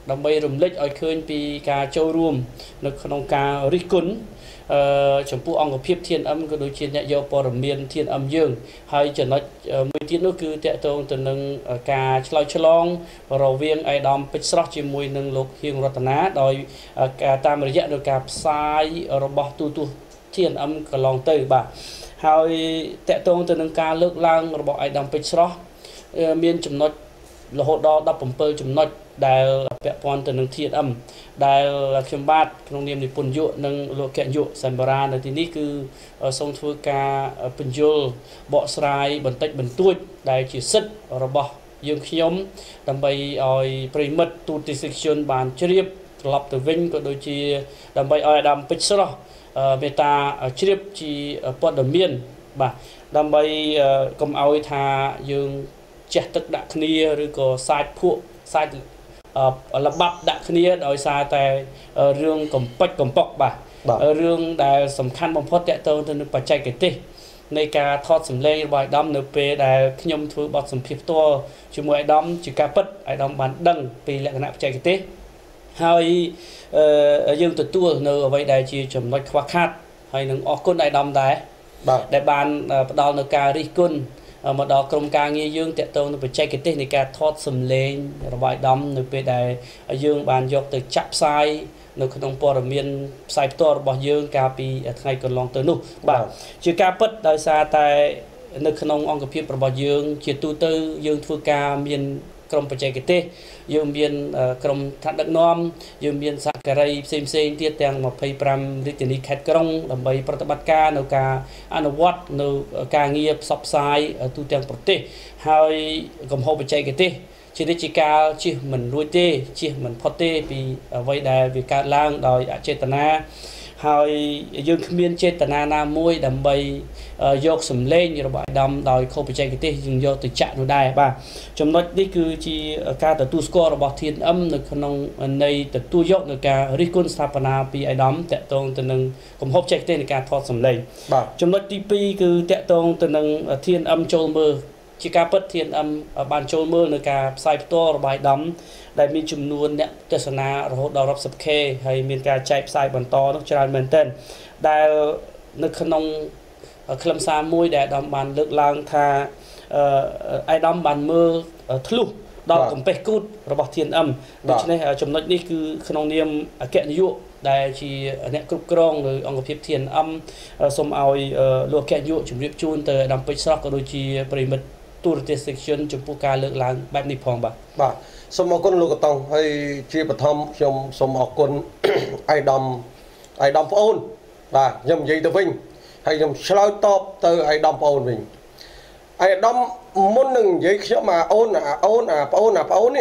[SPEAKER 2] ដើម្បីរំលេចឲ្យឃើញពីការចូលរួមនៅក្នុងការរិះគន់ចំពោះអង្គភាពធានអឹមក៏ដូចជាអ្នកយកព័ត៌មានធានអឹមយើងហើយចំណុចមួយទៀតនោះគឺតកតងទៅនឹងការឆ្លើយឆ្លងរវាងឯកឧត្តមពេជ្រស្រស់ជាមួយនឹងលោកហៀងរតនាដោយតាមរយៈនៃការផ្សាយរបស់ទូទស្សន៍ធានអឹមកន្លងទៅបាទហើយតកតងទៅនឹងការលើកឡើងរបស់ឯកឧត្តមពេជ្រស្រស់មានចំណុចរហូតដល់17ចំណុចដែលពាក់ព័ន្ធទៅនឹងធានអឹមដែលខ្ញុំបាទក្នុងនាមនិពន្ធយុនិងលោកកញ្ញុសម្បរានៅទីនេះគឺសូមធ្វើការបញ្យល់បកស្រាយបន្តិចបន្តួចដែលជាសិទ្ធិរបស់យើងខ្ញុំដើម្បីឲ្យប្រិមិត្តទូតទស្សនិកជនបានជ្រាបត្រឡប់ទៅវិញក៏ដូចជាដើម្បីឲ្យអាដាមពេជ្រស្រស់មេត្តាជ្រាបជាព័ត៌មានបាទដើម្បីកុំឲ្យថាយើងចេះទឹកដាក់គ្នាឬក៏សាច់ភក់សាច់លបាប់ដាក់គ្នាដោយសារតែរឿងកំពេចកំប៉ុកបាទរឿងដែលសំខាន់បំផុតតកតងទៅនឹងបច្ចេកទេសនៃការថតសម្លេងរបស់អាដាមនៅពេលដែលខ្ញុំធ្វើបទសម្ភាសន៍ផ្ទាល់ជាមួយអាដាមជាការពិតអាដាមបានដឹងពីលក្ខណៈបច្ចេកទេសហើយយើងទទួលនៅអ្វីដែលជាចំណុចខ្វះខាតហើយនឹងអរគុណអាដាមដែរដែលបានផ្ដល់នៅការរិះគន់មកដល់ក្រុមការងារយើងតកតងនឹងបច្ចេកទេសនៃការថតសម្លេងរបស់អាដាមនៅពេលដែលយើងបានយកទៅចាក់ផ្សាយនៅក្នុងព័ត៌មានផ្សាយផ្ទាល់របស់យើងកាលពីថ្ងៃកន្លងទៅនោះបាទជាការពិតដោយសារតែនៅក្នុងអង្គភាពរបស់យើងជាទូទៅយើងធ្វើការមានក្រុមបច្ចេកទេសយើងមានក្រុមថ្នាក់ដឹកនាំយើងមានសហការីផ្សេងទៀតទាំង25រាជធានីខេត្តក្រុងដើម្បីប្រតិបត្តិការនៅការអនុវត្តនៅការងារផ្សព្វផ្សាយទូទាំងប្រទេសហើយកំហុសបច្ចេកទេសជានិច្ចកាលជិះមិនរួចទេជិះមិនផុតទេពីអ្វីដែលវាកើតឡើងដោយអចេតនាហើយយើងគ្មានចេតនាណាមួយដើម្បីយកសម្លេងរបស់អាដាមដោយខុសបច្ចេកទេសយើងយកទៅចាក់នោះដែរបាទចំណុចនេះគឺជាការទទួលស្គាល់របស់ធានអឹមនៅក្នុងន័យទទួលយកនៅការរិះគន់ស្ថាបនាពីអាដាមតកតងទៅនឹងកំហុសបច្ចេកទេសនៃការថតសម្លេងបាទចំណុចទី2គឺតកតងទៅនឹងធានអឹមចូលមើលជាការពិតធានអឹមបានចូលមើលនៅការផ្សាយផ្ទាល់របស់អាដាមដែលមានចំនួនអ្នកទស្សនារហូតដល់រាប់សិប K ហើយមានការចែកផ្សាយបន្តនោះច្រើនមែនទែនដែលនៅក្នុងខ្លឹមសារមួយដែលអាដាមបានលើកឡើងថាអាដាមបានមើលធ្លុះដល់កំពេះគូតរបស់ធានអឹមដូច្នេះចំណុចនេះគឺក្នុងនាមអគ្គនាយកដែលជាអ្នកគ្រប់គ្រងនៅអង្គភាពធានអឹមសូមឲ្យលោកអគ្គនាយកជម្រាបជូនទៅអាដាមពេជ្រស្រស់ក៏ដូចជាប្រិមិត្តទូរទស្សនិកជនចំពោះការលើកឡើងបែបនេះផងបាទ
[SPEAKER 4] សូមអរគុណលោកកតងហើយជាបឋមខ្ញុំសូមអរគុណអាយដាមប្អូនបាទខ្ញុំនិយាយទៅវិញហើយខ្ញុំឆ្លើយតបទៅអាយដាមប្អូនវិញអាយដាមមុននឹងនិយាយខ្ញុំអូនប្អូននេះ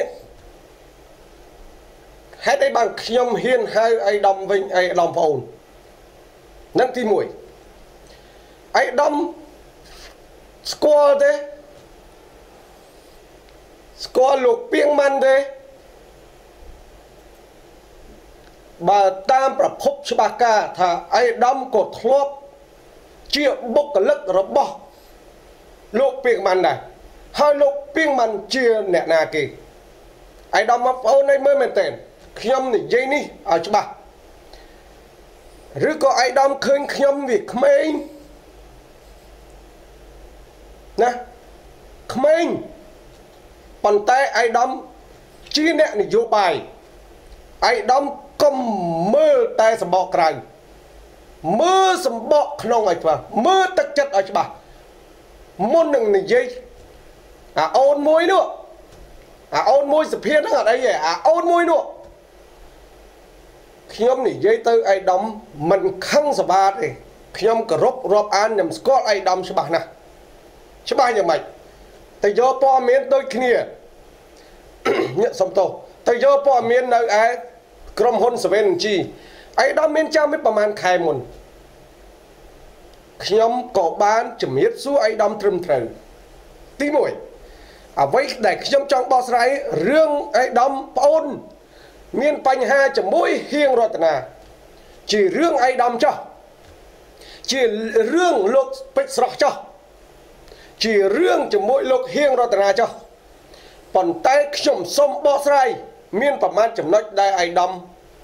[SPEAKER 4] ហេតុអីបានខ្ញុំហ៊ានហៅអាយដាមវិញអាយដាមប្អូននឹងទី1អាយដាមស្គាល់ទេស្គាល់លោកពីងម៉ាន់ទេបើតាមប្រភពច្បាស់ការថាអាយដាមក៏ធ្លាប់ជាបុគ្គលិករបស់លោកពីងម៉ាន់ដែរហើយលោកពីងម៉ាន់ជាអ្នកណាគេអាយដាមមកប្អូនឯងមើលមែនតើខ្ញុំនិយាយនេះឲ្យច្បាស់ឬក៏អាយដាមឃើញខ្ញុំវាក្មេងណាក្មេងប៉ុន្តែអាយដាមជាអ្នកនយោបាយអាយដាមកុំមើលតែសម្បកក្រៅមើលសម្បកក្នុងឲ្យច្បាស់មើលទឹកចិត្តឲ្យច្បាស់មុននឹងនិយាយអូនមួយនោះអូនមួយសភាហ្នឹងអត់អីទេអូនមួយនោះខ្ញុំនិយាយទៅអាយដាមមិនខឹងសបាទេខ្ញុំគោរពរាប់អានខ្ញុំស្គាល់អាយដាមច្បាស់ណាស់ច្បាស់យ៉ាងម៉េចតែយកព័ត៌មានដូចគ្នាញាក់សំទោសតែយកព័ត៌មាននៅឯក្រុមហ៊ុន 7G អាយដាមមានចាំមិនប្រហែលខែមុនខ្ញុំក៏បានជំរាបសួរអាយដាមត្រឹមត្រូវទី1អ្វីដែលខ្ញុំចង់បកស្រាយរឿងអាយដាមប្អូនមានបញ្ហាជាមួយហៀងរតនាជារឿងអាយដាមចោះជារឿងលោកពេជ្រស្រស់ចោះជារឿងជាមួយលោកហៀងរតនាចោះប៉ុន្តែខ្ញុំសូមបកស្រាយ miên phẩm mát chấm nói đại ai đâm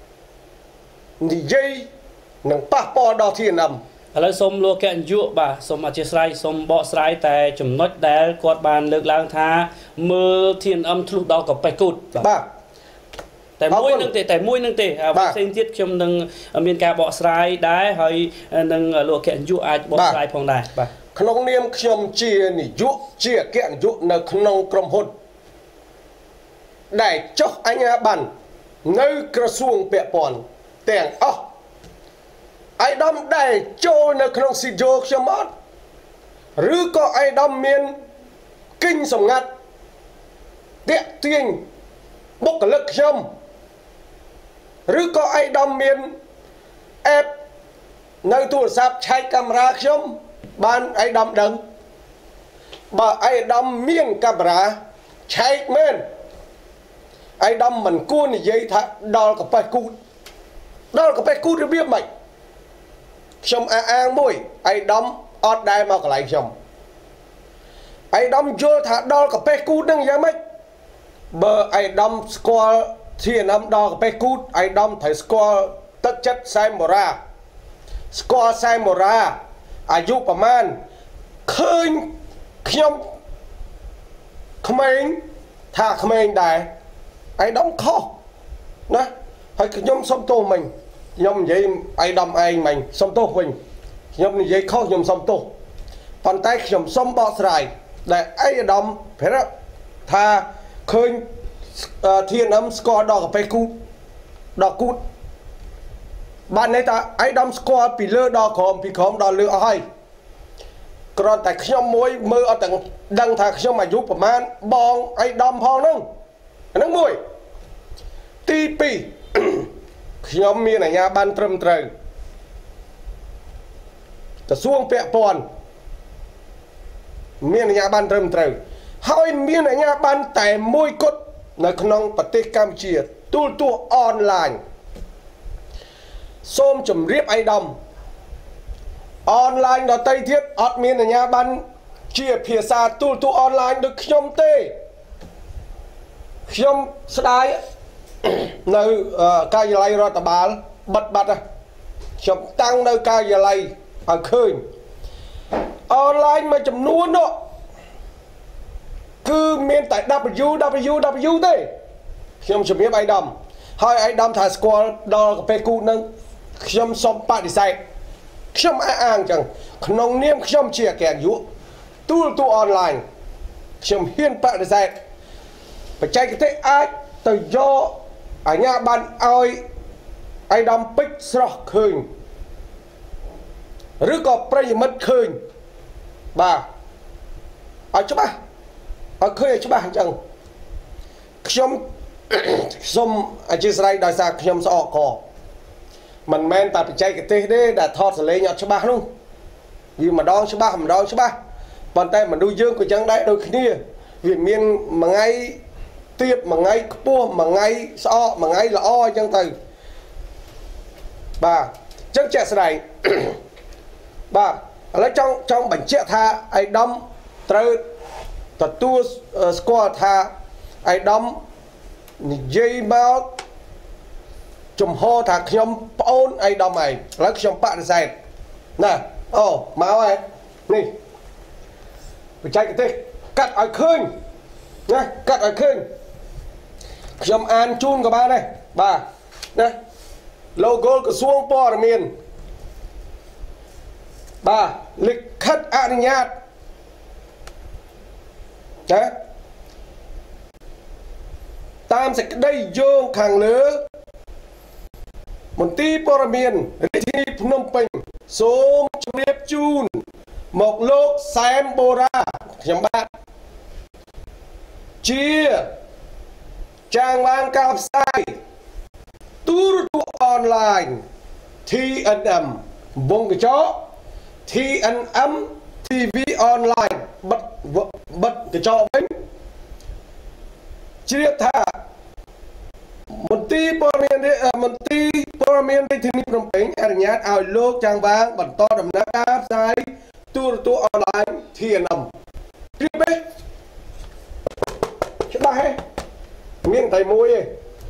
[SPEAKER 4] thì dây nâng bác bò đo thiên âm
[SPEAKER 2] ឥឡូវសូមលោកកញ្ញុបាទសូមអធិស្ឋានសូមបកស្រាយតែចំណុចដែលគាត់បានលើកឡើងថាមើលធានអឹមធ្លុះដល់កប៉េះគូតបាទតែមួយនឹងទេតែមួយនឹងទេផ្សេងទៀតខ្ញុំនឹងមានការបកស្រាយដែរហើយនឹងលោកកញ្ញុអាចបកស្រាយផងដែរបាទ
[SPEAKER 4] ក្នុងនាមខ្ញុំជានាយកជាអគ្គនាយកនៅក្នុងក្រុមហ៊ុនដែលចុះអញ្ញាប័ណ្ណនៅក្រសួងពាក់ព័ន្ធទាំងអស់អាយដាមដែលចូលនៅក្នុងស៊ីយ៉ូខ្ញុំអត់ឬក៏អាយដាមមានគិញសម្ងាត់តាក់ទាញបុគ្គលិកខ្ញុំឬក៏អាយដាមមានអេបនៅទូរស័ព្ទឆែកកាមេរ៉ាខ្ញុំបានអាយដាមដឹងបើអាយដាមមានកាមេរ៉ាឆែកមែនអាយដាមមិនគួរនិយាយថាដល់កប៉េះគូតរបៀបម៉េចខ្ញុំអាងមួយអាយដាមអត់ដែរមកកន្លែងខ្ញុំអាយដាមយល់ថាដល់កប៉េះគូតនឹងយ៉ាងម៉េចបើអាយដាមស្គាល់ធានំដល់កប៉េះគូតអាយដាមត្រូវស្គាល់ទឹកចិត្តសែមបូរ៉ាស្គាល់សែមបូរ៉ាអាយុប្រមាណឃើញខ្ញុំក្មេងថាក្មេងដែរអាយដាមខុសណាហើយខ្ញុំសុំទោសមិញខ្ញុំនិយាយអាយដាមឯងមិញសុំទោសវិញខ្ញុំនិយាយខុសខ្ញុំសុំទោសប៉ុន្តែខ្ញុំសុំបកស្រាយដែលអាយដាមប្រាប់ថាឃើញធានំស្គាល់ដល់កប៉េះគូតដល់គូតបានន័យថាអាយដាមស្គាល់ពីលើដល់ក្រោមពីក្រោមដល់លើអស់ហើយគ្រាន់តែខ្ញុំមួយមើលអត់ទាំងដឹងថាខ្ញុំអាយុប្រមាណបងអាយដាមផងហ្នឹងមួយទី2ខ្ញុំមានអាជ្ញាប័ណ្ណត្រឹមត្រូវក្រសួងពាក់ព័ន្ធមានអាជ្ញាប័ណ្ណត្រឹមត្រូវហើយមានអាជ្ញាប័ណ្ណតែមួយគត់នៅក្នុងប្រទេសកម្ពុជាទូរទស្សន៍អនឡាញសូមជម្រាបអាយដាមអនឡាញដទៃទៀតអត់មានអាជ្ញាប័ណ្ណជាភាសាទូរទស្សន៍អនឡាញដូចខ្ញុំទេខ្ញុំស្ដាយនៅការិយាល័យរដ្ឋបាលបិទបាត់ខ្ញុំតាំងនៅការិយាល័យឲ្យឃើញអនឡាញមួយចំនួននោះគឺមានតែ www ទេខ្ញុំជំរាបអាយដាមហើយអាយដាមថាស្គាល់ដល់កាប៉េះគូនឹងខ្ញុំសូមបដិសេធខ្ញុំអាងចឹងក្នុងនាមខ្ញុំជាអគ្គនាយកទូរទស្សន៍អនឡាញខ្ញុំហ៊ានបដិសេធបច្ចេកទេសអាចទៅយកអាជ្ញាប័ណ្ណឲ្យអាយដាមពេជ្រស្រស់ឃើញឬក៏ប្រិយមិត្តឃើញបាទឲ្យច្បាស់ឲ្យឃើញឲ្យច្បាស់អញ្ចឹងខ្ញុំសូមអធិស្ឋានដោយសារខ្ញុំស្អកកមិនមែនតែបច្ចេកទេសទេដែលថតសលេងអត់ច្បាស់នោះវាម្ដងច្បាស់ប៉ុន្តែមនុស្សយើងក៏ចឹងដែរដូចគ្នាវាមានមួយថ្ងៃទៀបមួយថ្ងៃខ្ពស់មួយថ្ងៃស្អកមួយថ្ងៃល្អអញ្ចឹងទៅបាទអញ្ចឹងជាក់ស្ដែងបាទឥឡូវចង់បញ្ជាក់ថាអាយដាមត្រូវទទួលស្គាល់ថាអាយដាមនិយាយមកចំហថាខ្ញុំប្អូនអាយដាមឯងឥឡូវខ្ញុំបដិសេធណាអូមកហើយនេះបច្ចេកទេសកាត់ឲ្យឃើញណាកាត់ឲ្យឃើញខ្ញុំអានជូនក៏បានដែរបាទណា logo ក្រសួងព័ត៌មានបាទលិខិតអនុញ្ញាតណាតាមសេចក្តីយោងខាងលើមន្ទីរព័ត៌មានរាជធានីភ្នំពេញសូមជម្រាបជូនមកលោកសែមបូរ៉ាខ្ញុំបាទជាចាងបានការផ្សាយទូរទស្សន៍អនឡាញ TNM វងកញ្ចក់ TNM TV អនឡាញបិទកញ្ចក់វិញជ្រាបថាមន្ទីរព័ត៌មានរាជធានីភ្នំពេញអនុញ្ញាតឲ្យលោកចាងវាងបន្តដំណើរការផ្សាយទូរទស្សន៍អនឡាញ TNM ជ្រាបទេច្បាស់ទេមានតែមួយទេ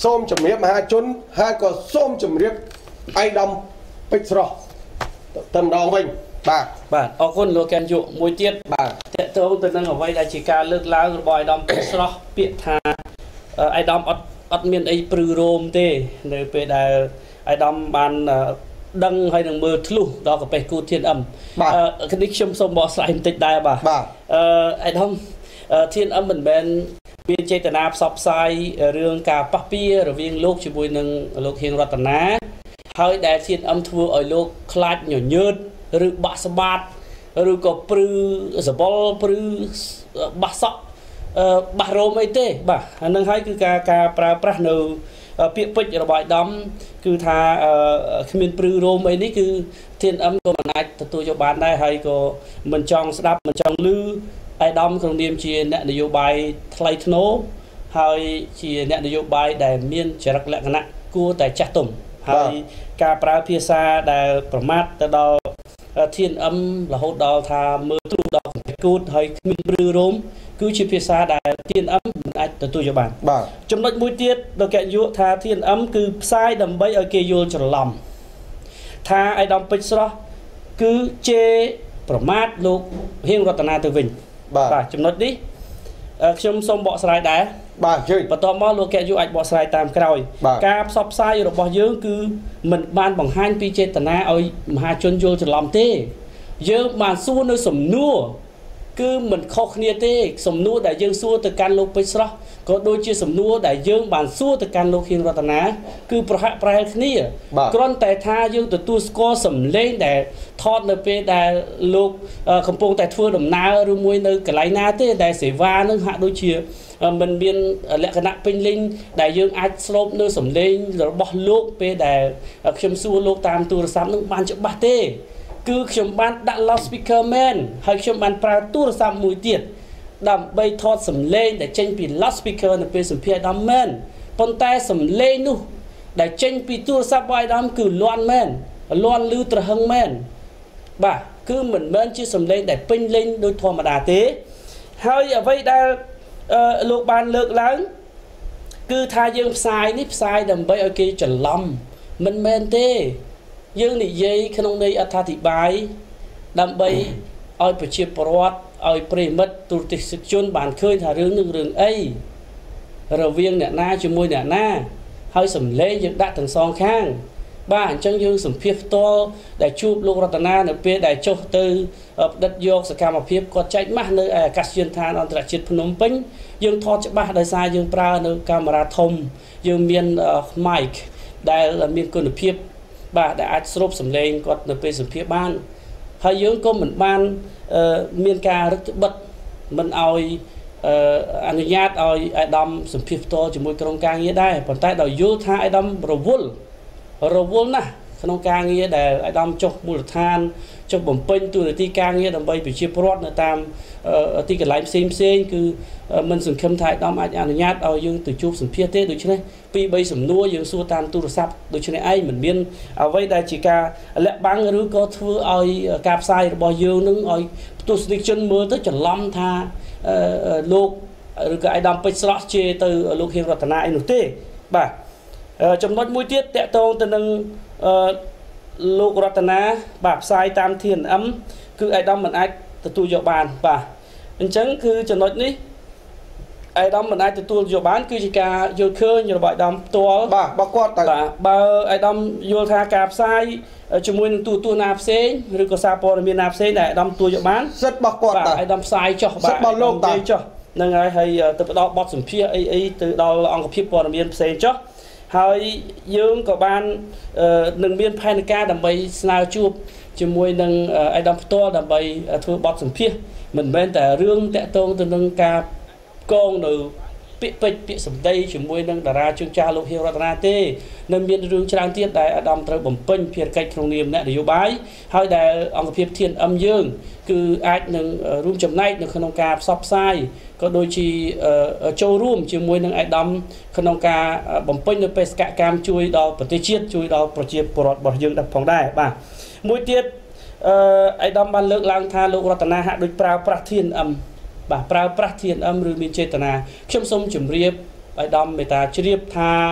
[SPEAKER 4] សូមជំរាបមហាជនហើយក៏សូមជំរាបឯកឧត្តមពេជ្រស្រស់ទៅម្ដងវិញបាទ
[SPEAKER 2] អរគុណលោកកែនយុមួយទៀត
[SPEAKER 4] បាទ
[SPEAKER 2] តើតើទៅនឹងអ្វីដែលជាការលើកឡើងរបស់ឯកឧត្តមពេជ្រស្រស់ពាក្យថាឯកឧត្តមអត់មានអីព្រឺរោមទេនៅពេលដែលឯកឧត្តមបានដឹងហើយនឹងមើលធ្លុះដល់កាពះគូធានអឹមនេះខ្ញុំសូមបកស្រាយបន្តិចដែរបាទឯកឧត្តមធានអឹមមិនមែនមានចេតនាផ្សព្វផ្សាយរឿងការប៉ះពាល់រវាងលោកជាមួយនឹងលោកហៀងរតនាហើយដែលធានអឹមធ្វើឲ្យលោកខ្លាចញញើតឬបាក់ស្បាតឬក៏ព្រឺសបល់ព្រឺបាក់សក់បាក់រោមអីទេបាទអានឹងហើយគឺការប្រើប្រាស់នៅពាក្យពេចន៍របស់ឯកឧត្តមគឺថាគ្មានព្រឺរោមអីនេះគឺធានអឹមក៏មិនអាចទទួលយកបានដែរហើយក៏មិនចង់ស្ដាប់មិនចង់ឮឯកឧត្តមក្នុងនាមជាអ្នកនយោបាយថ្លៃថ្នូរហើយជាអ្នកនយោបាយដែលមានចរិតលក្ខណៈគួរតែចាស់ទុំហើយការប្រើភាសាដែលប្រមាថទៅដល់ធានអឹមរហូតដល់ថាមើលទ្រុះដល់គូតហើយគ្មានព្រឺរោមគឺជាភាសាដែលធានអឹមមិនអាចទទួលយកបាន
[SPEAKER 4] បាទ
[SPEAKER 2] ចំណុចមួយទៀតលោកកែយុថាធានអឹមគឺផ្សាយដើម្បីឲ្យគេយល់ច្រឡំថាឯកឧត្តមពេជ្រស្រស់គឺជេរប្រមាថលោកហៀងរតនាទៅវិញបាទចំណុចនេះខ្ញុំសូមបកស្រាយដែរ
[SPEAKER 4] បាទជឿ
[SPEAKER 2] បន្ទាប់មកលោកកែយុអាចបកស្រាយតាមក្រោយការផ្សព្វផ្សាយរបស់យើងគឺមិនបានបង្ហាញពីចេតនាឲ្យមហាជនយល់ច្រឡំទេយើងបានសួរនៅសំណួរគឺមិនខុសគ្នាទេសំណួរដែលយើងសួរទៅកាន់លោកពេជ្រស្រស់ក៏ដូចជាសំណួរដែលយើងបានសួរទៅកាន់លោកហៀងរតនាគឺប្រហាក់ប្រហែលគ្នាគ្រាន់តែថាយើងទទួលស្គាល់សម្លេងដែលថតនៅពេលដែលលោកកំពុងតែធ្វើដំណើរឬមួយនៅកន្លែងណាទេដែលសេវានឹងហាក់ដូចជាមិនមានលក្ខណៈពេញលេញដែលយើងអាចស្រូបនៅសម្លេងរបស់លោកពេលដែលខ្ញុំសួរលោកតាមទូរស័ព្ទនឹងបានច្បាស់ទេគឺខ្ញុំបានដាក់ loudspeaker មែនហើយខ្ញុំបានប្រើទូរស័ព្ទមួយទៀតដើម្បីថតសម្លេងដែលចេញពី loudspeaker នៅពេលសម្ភាសន៍ឯកឧត្តមមែនប៉ុន្តែសម្លេងនោះដែលចេញពីទូរស័ព្ទរបស់ឯកឧត្តមគឺលាន់មែនលាន់ឮត្រហឹងមែនបាទគឺមិនមែនជាសម្លេងដែលពេញលេញដូចធម្មតាទេហើយអ្វីដែលលោកបានលើកឡើងគឺថាយើងផ្សាយនេះផ្សាយដើម្បីឲ្យគេច្រឡំមិនមែនទេយើងនិយាយក្នុងន័យអត្ថាធិប្បាយដើម្បីឲ្យប្រជាពលរដ្ឋឲ្យប្រិមិត្តទូរទស្សនិកជនបានឃើញថារឿងនឹងរឿងអីរវាងអ្នកណាជាមួយអ្នកណាហើយសម្លេងយើងដាក់ទាំងសងខាងបាទអញ្ចឹងយើងសម្ភាសផ្ទាល់ដែលជួបលោករតនានៅពេលដែលចុះទៅផ្ដិតយកសកម្មភាពគាត់ចែកម៉ាស់នៅអាកាសយានដ្ឋានអន្តរជាតិភ្នំពេញយើងថតច្បាស់ដោយសារយើងប្រើនៅកាមេរ៉ាធំយើងមាន mic ដែលមានគុណភាពបាទដែលអាចស្រូបសម្លេងគាត់នៅពេលសម្ភាសបានហើយយើងក៏មិនបានមានការរឹតបន្តឹងមិនឲ្យអនុញ្ញាតឲ្យឯកឧត្តមសម្ភាសផ្ទាល់ជាមួយក្រុមការងារដែរប៉ុន្តែដោយយល់ថាឯកឧត្តមរវល់ណាស់ក្នុងការងារដែលឯកឧត្តមចុះមូលដ្ឋានចុះបំពេញតួនាទីការងារដើម្បីប្រជាពលរដ្ឋនៅតាមទីកន្លែងផ្សេងគឺមិនសង្ឃឹមថាឯកឧត្តមអាចអនុញ្ញាតឲ្យយើងទៅជួបសម្ភាសទេដូច្នេះ2-3សំណួរយើងសួរតាមទូរស័ព្ទដូច្នេះឯងមិនមានអ្វីដែលជាការលាក់បាំងឬក៏ធ្វើឲ្យការផ្សាយរបស់យើងនឹងឲ្យទស្សនិកជនមើលទៅច្រឡំថាលោកឬក៏ឯកឧត្តមពេជ្រស្រស់ជេរទៅលោកហៀងរតនាអីនោះទេបាទចំណុចមួយទៀតតកតងទៅនឹងលោករតនាបាទផ្សាយតាមធានអឹមគឺឯកឧត្តមមិនអាចទទួលយកបានបាទអញ្ចឹងគឺចំណុចនេះឯកឧត្តមមិនអាចទទួលយកបានគឺជាការយល់ឃើញរបស់ឯកឧត្តមផ្ទាល់
[SPEAKER 4] បាទបើគាត់ទៅ
[SPEAKER 2] បាទបើឯកឧត្តមយល់ថាការផ្សាយជាមួយនឹងទូណាផ្សេងឬក៏សារព័ត៌មានណាផ្សេងដែលឯកឧត្តមទទួលយកបាន
[SPEAKER 4] សិទ្ធិរបស់គាត់
[SPEAKER 2] បាទឯកឧត្តមផ្សាយចុះ
[SPEAKER 4] បាទរបស់លោកតា
[SPEAKER 2] ចុះហ្នឹងហើយទៅផ្ដល់បទសម្ភាសអីទៅដល់អង្គភាពព័ត៌មានផ្សេងចុះហើយយើងក៏បាននឹងមានផែនការដើម្បីស្នើជួបជាមួយនឹងឯកឧត្តមផ្ទាល់ដើម្បីធ្វើបទសម្ភាសមិនមែនតែរឿងតាក់ទងទៅនឹងការកងនៅពាក្យពេចន៍ពាក្យសម្ដីជាមួយនឹងតារាជើងចាស់លោកហៀងរតនាទេនៅមានរឿងច្រើនទៀតដែលអាដាមត្រូវបំពេញភារកិច្ចក្នុងនាមអ្នកនយោបាយហើយដែលអង្គភាពធានអឹមយើងគឺអាចនឹងរួមចំណែកនៅក្នុងការផ្សព្វផ្សាយក៏ដូចជាចូលរួមជាមួយនឹងអាដាមក្នុងការបំពេញនៅបេសកកម្មជួយដល់ប្រទេសជាតិជួយដល់ប្រជាពលរដ្ឋរបស់យើងផងដែរបាទមួយទៀតអាដាមបានលើកឡើងថាលោករតនាហាក់ដូចប្រើប្រាស់ធានអឹមបាទប្រើប្រាស់ធានអឹមឬមានចេតនាខ្ញុំសូមជម្រាបអាដាមមេតាជ្រាបថា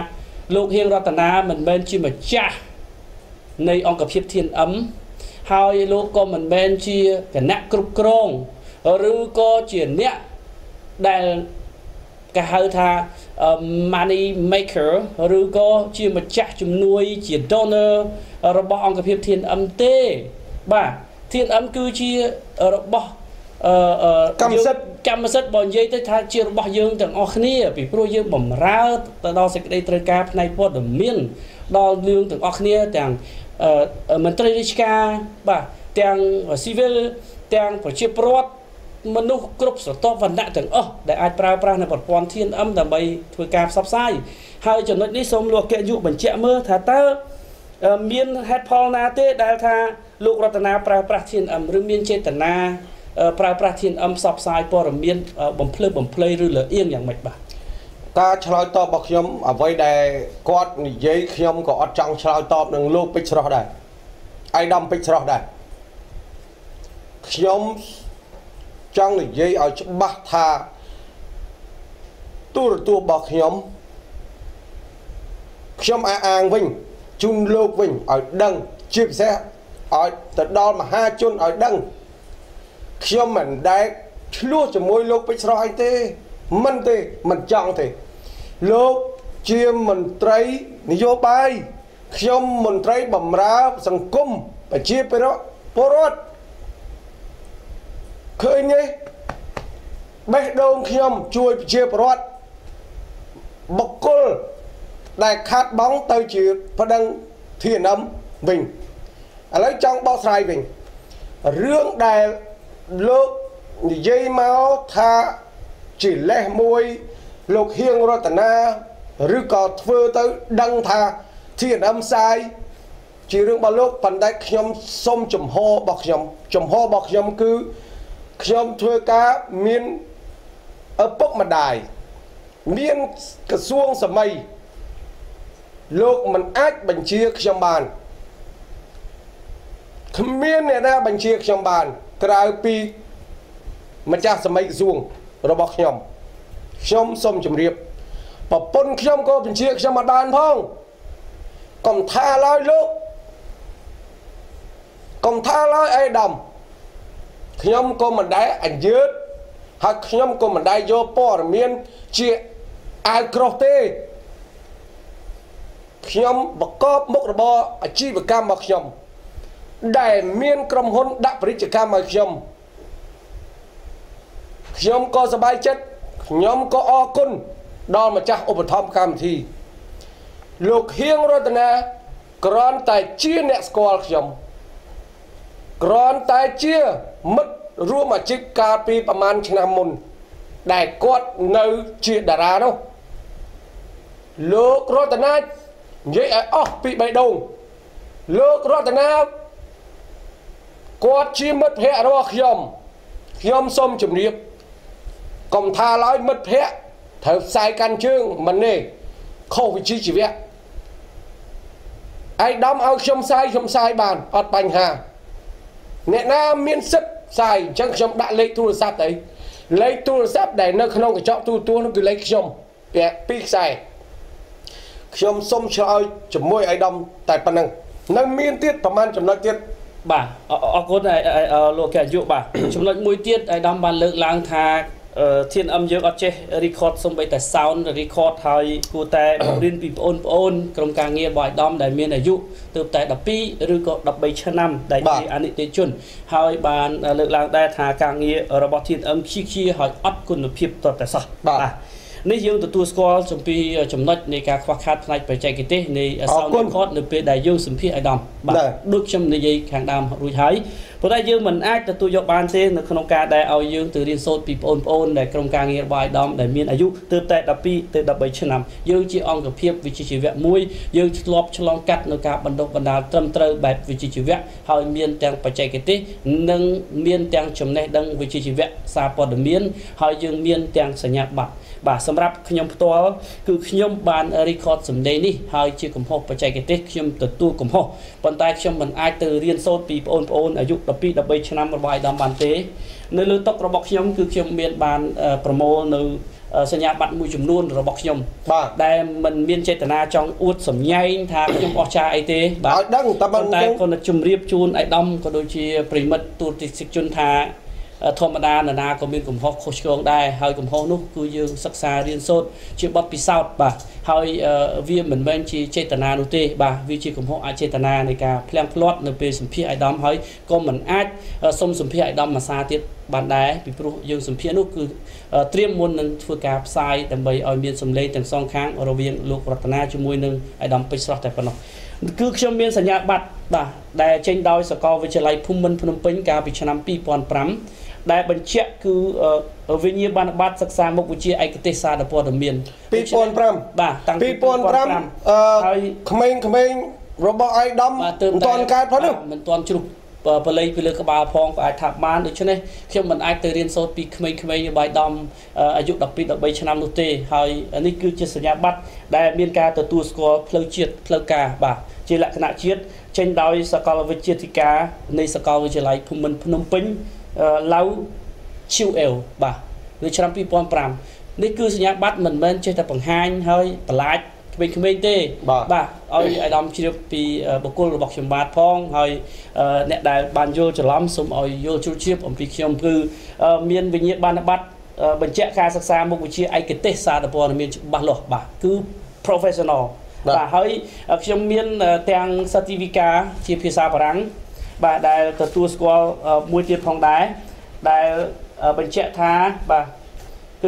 [SPEAKER 2] លោកហៀងរតនាមិនមែនជាម្ចាស់នៃអង្គភាពធានអឹមហើយលោកក៏មិនមែនជាគណៈគ្រប់គ្រងឬក៏ជាអ្នកដែលគេហៅថា money maker ឬក៏ជាម្ចាស់ជំនួយជា donor របស់អង្គភាពធានអឹមទេបាទធានអឹមគឺជារបស់កម្មសិទ្ធិបើនិយាយទៅថាជារបស់យើងទាំងអស់គ្នាពីព្រោះយើងបំរើទៅដល់សេចក្តីត្រូវការផ្នែកព័ត៌មានដល់យើងទាំងអស់គ្នាទាំងមន្ត្រីរាជការបាទទាំង civil ទាំងប្រជាពលរដ្ឋមនុស្សគ្រប់ស្រទាប់វណ្ណៈទាំងអស់ដែលអាចប្រើប្រាស់នៅប្រព័ន្ធធានអឹមដើម្បីធ្វើការផ្សព្វផ្សាយហើយចំណុចនេះសូមលោកអគ្គនាយកបញ្ជាក់មើលថាតើមានហេតុផលណាទេដែលថាលោករតនាប្រើប្រាស់ធានអឹមឬមានចេតនាប្រើប្រាស់ធានអឹមផ្សព្វផ្សាយព័ត៌មានបំភ្លឺបំភ្លៃឬលអៀងយ៉ាងម៉េចបាទ
[SPEAKER 4] ការឆ្លើយតបរបស់ខ្ញុំអ្វីដែលគាត់និយាយខ្ញុំក៏អត់ចង់ឆ្លើយតបនឹងលោកពេជ្រស្រស់ដែរឯកឧត្តមពេជ្រស្រស់ដែរខ្ញុំចង់និយាយឲ្យច្បាស់ថាទូរទស្សន៍របស់ខ្ញុំអាងវិញជូនលោកវិញឲ្យដឹងជាពិសេសឲ្យទៅដល់មហាជនឲ្យដឹងខ្ញុំមិនដែលឆ្លោះជាមួយលោកពេជ្រស្រស់អីទេមិនចង់ទេលោកជាមន្ត្រីនយោបាយខ្ញុំមន្ត្រីបម្រើសង្គមប្រជាពលរដ្ឋឃើញទេបេះដូងខ្ញុំជួយប្រជាពលរដ្ឋបុគ្គលដែលខាត់បងទៅជាប្តឹងធានអឹមវិញឥឡូវចង់បកស្រាយវិញរឿងដែលលោកនិយាយមកថាជាលេសមួយលោកហៀងរតនាឬក៏ធ្វើទៅដឹងថាធានអឹមសាយជារឿងរបស់លោកប៉ុន្តែខ្ញុំសុំចំហរបស់ខ្ញុំគឺខ្ញុំធ្វើការមានឪពុកម្ដាយមានក្រសួងសម័យលោកមិនអាចបញ្ជាខ្ញុំបានគ្មានអ្នកណាបញ្ជាខ្ញុំបានក្រៅពីម្ចាស់សម័យក្រសួងរបស់ខ្ញុំសូមជម្រាបប្រពន្ធខ្ញុំក៏បញ្ជាខ្ញុំអត់បានផងកុំថាឡើយលោកកុំថាឡើយអេដាមខ្ញុំក៏មិនដែលអញ្ញើតហើយខ្ញុំក៏មិនដែលយកព័ត៌មានជាអាវក្រោះទេខ្ញុំបកបមុខរបរអាជីវកម្មរបស់ខ្ញុំដែលមានក្រុមហ៊ុនដាក់ពាណិជ្ជកម្មឲ្យខ្ញុំក៏សប្បាយចិត្តខ្ញុំក៏អរគុណដល់ម្ចាស់ឧបត្ថម្ភកម្មវិធីលោកហៀងរតនាគ្រាន់តែជាអ្នកស្គាល់ខ្ញុំគ្រាន់តែជាមិត្តរួមអាជីពកាលពីប្រហែលឆ្នាំមុនដែលគាត់នៅជាតារានោះលោករតនានិយាយឲ្យអស់ពីបេះដូងលោករតនាគាត់ជាមិត្តភក្តិរបស់ខ្ញុំសូមជម្រាបកុំថាឡើយមិត្តភក្តិត្រូវផ្សាយកាន់ជើងមិនទេខុសវិជ្ជាជីវៈឯកឧត្តមឲ្យខ្ញុំផ្សាយបានអត់បញ្ហាអ្នកណាមានសិទ្ធិផ្សាយអញ្ចឹងខ្ញុំដាក់លេខទូរស័ព្ទទៅលេខទូរស័ព្ទដែលនៅក្នុងកញ្ចក់ទូរទស្សន៍នោះគឺលេខខ្ញុំពីខ្សែខ្ញុំសូមឆ្លើយជាមួយឯកឧត្តមតែប៉ុណ្ណឹងនៅមានទៀតប្រហែលចំណុចទៀត
[SPEAKER 2] បាទអរគុណលោកអគ្គនាយកបាទចំណុចមួយទៀតឯកឧត្តមបានលើកឡើងថាធានអឹមយើងអត់ចេះ record សំបីតែ sound record ហើយគួរតែបង្រៀនពីបងប្អូនក្រុមការងាររបស់ឯកឧត្តមដែលមានអាយុទើបតែ12ឬក៏13ឆ្នាំដែលជាអនិច្ចជនហើយបានលើកឡើងដែរថាការងាររបស់ធានអឹមខ្ជិះហើយអត់គុណភាពតតែសោះបាទនេះយើងទទួលស្គាល់ចំពីចំណុចនៃការខ្វះខាតផ្នែកបច្ចេកទេសនៃ sound record នៅពេលដែលយើងសម្ភាសន៍ឯកឧត្តមបាទដូចខ្ញុំនិយាយខាងដើមរួចហើយប៉ុន្តែយើងមិនអាចទទួលយកបានទេនៅក្នុងការដែលឲ្យយើងទៅរៀនសូត្រពីបងប្អូនដែលក្រុមការងាររបស់ឯកឧត្តមដែលមានអាយុទើបតែ12ទៅ13ឆ្នាំយើងជាអង្គភាពវិជ្ជាជីវៈមួយយើងធ្លាប់ឆ្លងកាត់នៅការបណ្ដុះបណ្ដាលត្រឹមត្រូវបែបវិជ្ជាជីវៈហើយមានទាំងបច្ចេកទេសនិងមានទាំងចំណេះដឹងវិជ្ជាជីវៈសារព័ត៌មានហើយយើងមានទាំងសញ្ញាបត្របាទសម្រាប់ខ្ញុំផ្ទាល់គឺខ្ញុំបាន record សម្ដីនេះហើយជាកំហុសបច្ចេកទេសខ្ញុំទទួលកំហុសប៉ុន្តែខ្ញុំមិនអាចទៅរៀនសូត្រពីបងប្អូនអាយុ12 13ឆ្នាំរបស់ឯកឧត្តមបានទេនៅលើតុរបស់ខ្ញុំគឺខ្ញុំមានបានប្រមូលនៅសញ្ញាបត្រមួយចំនួនរបស់ខ្ញុំ
[SPEAKER 4] បាទ
[SPEAKER 2] ដែលមិនមានចេតនាចង់អួតសម្ញែងថាខ្ញុំអស្ចារ្យអីទេបាទ
[SPEAKER 4] ឲ្យដឹងតែមិន
[SPEAKER 2] តែគាត់នឹងជម្រាបជូនឯកឧត្តមក៏ដូចជាប្រិមិត្តទូរទស្សនិកជនថាធម្មតានរណាក៏មានកំហុសខុសឆ្គងដែរហើយកំហុសនោះគឺយើងសិក្សារៀនសូត្រជាបទពិសោធន៍បាទហើយវាមិនមែនជាចេតនានោះទេបាទវាជាកំហុសអចេតនានៃការផ្លាំងផ្លាត់នៅពេលសម្ភាសន៍ឯកឧត្តមហើយក៏មិនអាចសុំសម្ភាសន៍ឯកឧត្តមមួយសារទៀតបានដែរពីព្រោះយើងសម្ភាសន៍នោះគឺត្រៀមមុននឹងធ្វើការផ្សាយដើម្បីឲ្យមានសម្លេងទាំងសងខាងរវាងលោករតនាជាមួយនឹងឯកឧត្តមពេជ្រស្រស់តែប៉ុណ្ណោះគឺខ្ញុំមានសញ្ញាបត្របាទដែលចេញដោយសាកលវិទ្យាល័យភូមិន្ទភ្នំពេញកាលពីឆ្នាំ2005ដែលបញ្ជាក់គឺវិញ្ញាបនបត្រសិក្សាមុខវិជ្ជាឯកទេសសារព័ត៌មាន
[SPEAKER 4] 2005
[SPEAKER 2] បាទតាំងពី
[SPEAKER 4] 2005ហើយក្មេងៗរបស់ឯកឧត្តមមិនទាន់កើតផងនោះ
[SPEAKER 2] មិនទាន់ជ្រុះបល័យពីលើក្បាលផងក៏អាចថាបានដូច្នេះខ្ញុំមិនអាចទៅរៀនសូត្រពីក្មេងៗរបស់ឯកឧត្តមអាយុ12 13ឆ្នាំនោះទេហើយនេះគឺជាសញ្ញាបត្រដែលមានការទទួលស្គាល់ផ្លូវជាតិផ្លូវការបាទជាលក្ខណៈជាតិចេញដោយសាកលវិទ្យាធិការនៃសាកលវិទ្យាល័យភូមិន្ទភ្នំពេញឡៅឈីវអេលបាទនៅឆ្នាំ2005នេះគឺសញ្ញាបត្រមិនមែនចេះតែបង្ហាញហើយបន្លាចក្មេងៗទេបាទឲ្យអាយដាមជ្រាបពីបុគ្គលរបស់ខ្ញុំបាទផងហើយអ្នកដែលបានយល់ច្រឡំសូមឲ្យយល់ជ្រាបអំពីខ្ញុំគឺមានវិញ្ញាបនបត្របញ្ជាក់ការសិក្សាមុខវិជ្ជាឯកទេសសារព័ត៌មានច្បាស់លាស់បាទគឺ professional បាទហើយខ្ញុំមានទាំង certificate ជាភាសាបារាំងបាទដែលទទួលស្គាល់មួយទៀតផងដែរដែលបញ្ជាក់ថាបាទគឺ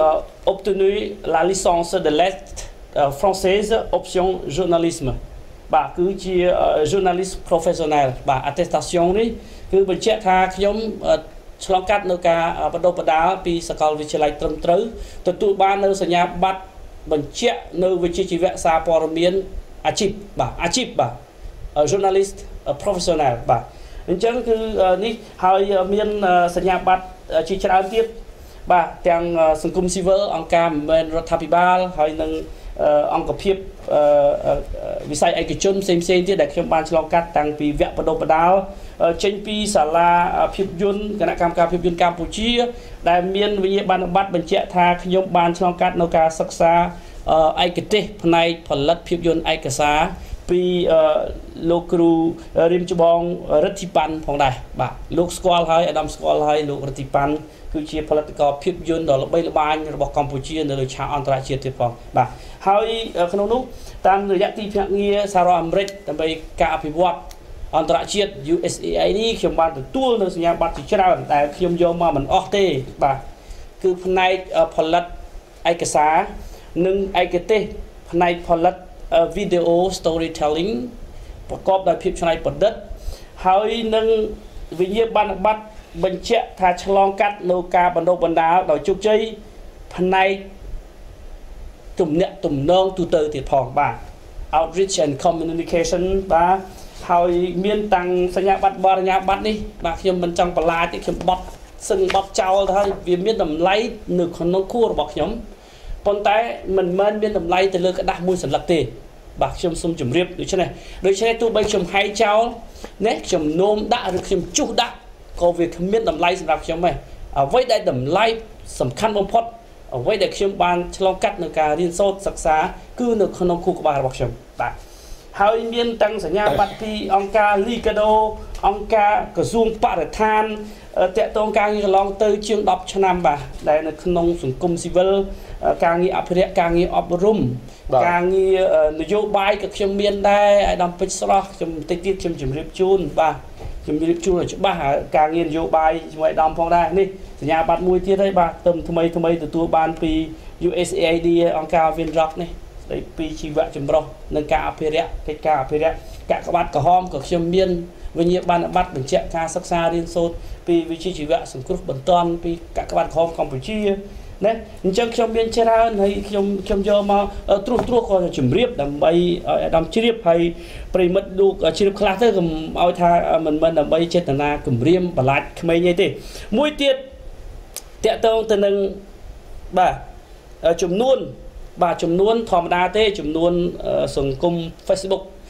[SPEAKER 2] obtenu la licence de lettres française option journalisme បាទគឺជា journaliste professionnel បាទ attestation នេះគឺបញ្ជាក់ថាខ្ញុំឆ្លងកាត់នៅការបដិបដាលពីសាកលវិទ្យាល័យត្រឹមត្រូវទទួលបាននៅសញ្ញាបត្របញ្ជាក់នៅវិជ្ជាជីវៈសារព័ត៌មានអាជីពបាទអាជីពបាទ journalist professional បាទអញ្ចឹងគឺនេះហើយមានសញ្ញាបត្រជាច្រើនទៀតបាទទាំងសង្គមស៊ីវិលអង្គការមិនមែនរដ្ឋាភិបាលហើយនឹងអង្គភាពវិស័យឯកជនផ្សេងៗទៀតដែលខ្ញុំបានឆ្លងកាត់តាំងពីវគ្គបណ្ដុះបណ្ដាលចេញពីសាលាភាពយន្តគណៈកម្មការភាពយន្តកម្ពុជាដែលមានវិញ្ញាបនបត្របញ្ជាក់ថាខ្ញុំបានឆ្លងកាត់នៅការសិក្សាឯកទេសផ្នែកផលិតភាពយន្តឯកសារពីលោកគ្រូរៀមច្បងរិទ្ធិប៉ាន់ផងដែរបាទលោកស្គាល់ហើយអាដាមស្គាល់ហើយលោករិទ្ធិប៉ាន់គឺជាផលិតករភាពយន្តដ៏ល្បីល្បាញរបស់កម្ពុជានៅលើឆាកអន្តរជាតិទៀតផងបាទហើយក្នុងនោះតាមរយៈទីភ្នាក់ងារសហរដ្ឋអាមេរិកដើម្បីការអភិវឌ្ឍអន្តរជាតិ USAID នេះខ្ញុំបានទទួលនៅសញ្ញាបត្រជាច្រើនដែលខ្ញុំយកមកមិនអស់ទេបាទគឺផ្នែកផលិតឯកសារនិងឯកទេសផ្នែកផលិតvideo storytelling ប្រកបដោយភាពច្នៃប្រឌិតហើយនឹងវិញ្ញាបនបត្របញ្ជាក់ថាឆ្លងកាត់នៅការបណ្ដុះបណ្ដាលដោយជោគជ័យផ្នែកទំនាក់ទំនងទូទៅទៀតផងបាទ outreach and communication បាទហើយមានតាំងសញ្ញាបត្របរិញ្ញាបត្រនេះបាទខ្ញុំមិនចង់បន្លាចទេខ្ញុំបត់សឹងបត់ចោលទៅហើយវាមានតម្លៃនៅក្នុងខួររបស់ខ្ញុំប៉ុន្តែមិនមែនមានតម្លៃទៅលើក្តាស់មួយសន្លឹកទេបាទខ្ញុំសូមជម្រាបដូច្នេះទោះបីខ្ញុំហែកចោលណាខ្ញុំនោមដាក់ឬខ្ញុំជុះដាក់ក៏វាគ្មានតម្លៃសម្រាប់ខ្ញុំដែរអ្វីដែលតម្លៃសំខាន់បំផុតអ្វីដែលខ្ញុំបានឆ្លងកាត់នៅការរៀនសូត្រសិក្សាគឺនៅក្នុងខួរក្បាលរបស់ខ្ញុំបាទហើយមានទាំងសញ្ញាបត្រពីអង្គការ Ligado អង្គការក្រសួងបរិស្ថានតាក់ទងការងារកន្លងទៅជាង10ឆ្នាំបាទដែលនៅក្នុងសង្គមស៊ីវិលការងារអភិរក្សការងារអប់រំការងារនយោបាយក៏ខ្ញុំមានដែរអាយដាមពេជ្រស្រស់ខ្ញុំបន្តិចទៀតខ្ញុំជម្រាបជូនបាទជំរាបជូនឲ្យច្បាស់ការងារនយោបាយជាមួយអាយដាមផងដែរនេះសញ្ញាបត្រមួយទៀតហើយបាទថ្មីទទួលបានពី USAID អង្គការ Winrock នេះស្ដីពីជីវៈចម្រុះនិងការអភិរក្សកិច្ចការអភិរក្សកាកបាទក្រហមក៏ខ្ញុំមានវិញ្ញាបនបត្របញ្ជាក់ការសិក្សារៀនសូត្រពីវិជ្ជាជីវៈសង្គ្រោះបន្ទាន់ពីកាកបាទក្រហមកម្ពុជាណាអញ្ចឹងខ្ញុំមានច្រើនហើយខ្ញុំយកមកត្រួសក៏ជម្រាបដើម្បីឲ្យអាដាមជ្រាបហើយប្រិមិត្តលោកជ្រាបខ្លះទៅកុំឲ្យថាមិនមែនដើម្បីចេតនាគម្រាមបន្លាចក្មេងអីទេមួយទៀតតកតងទៅនឹងបាទចំនួនធម្មតាទេចំនួនសង្គម Facebook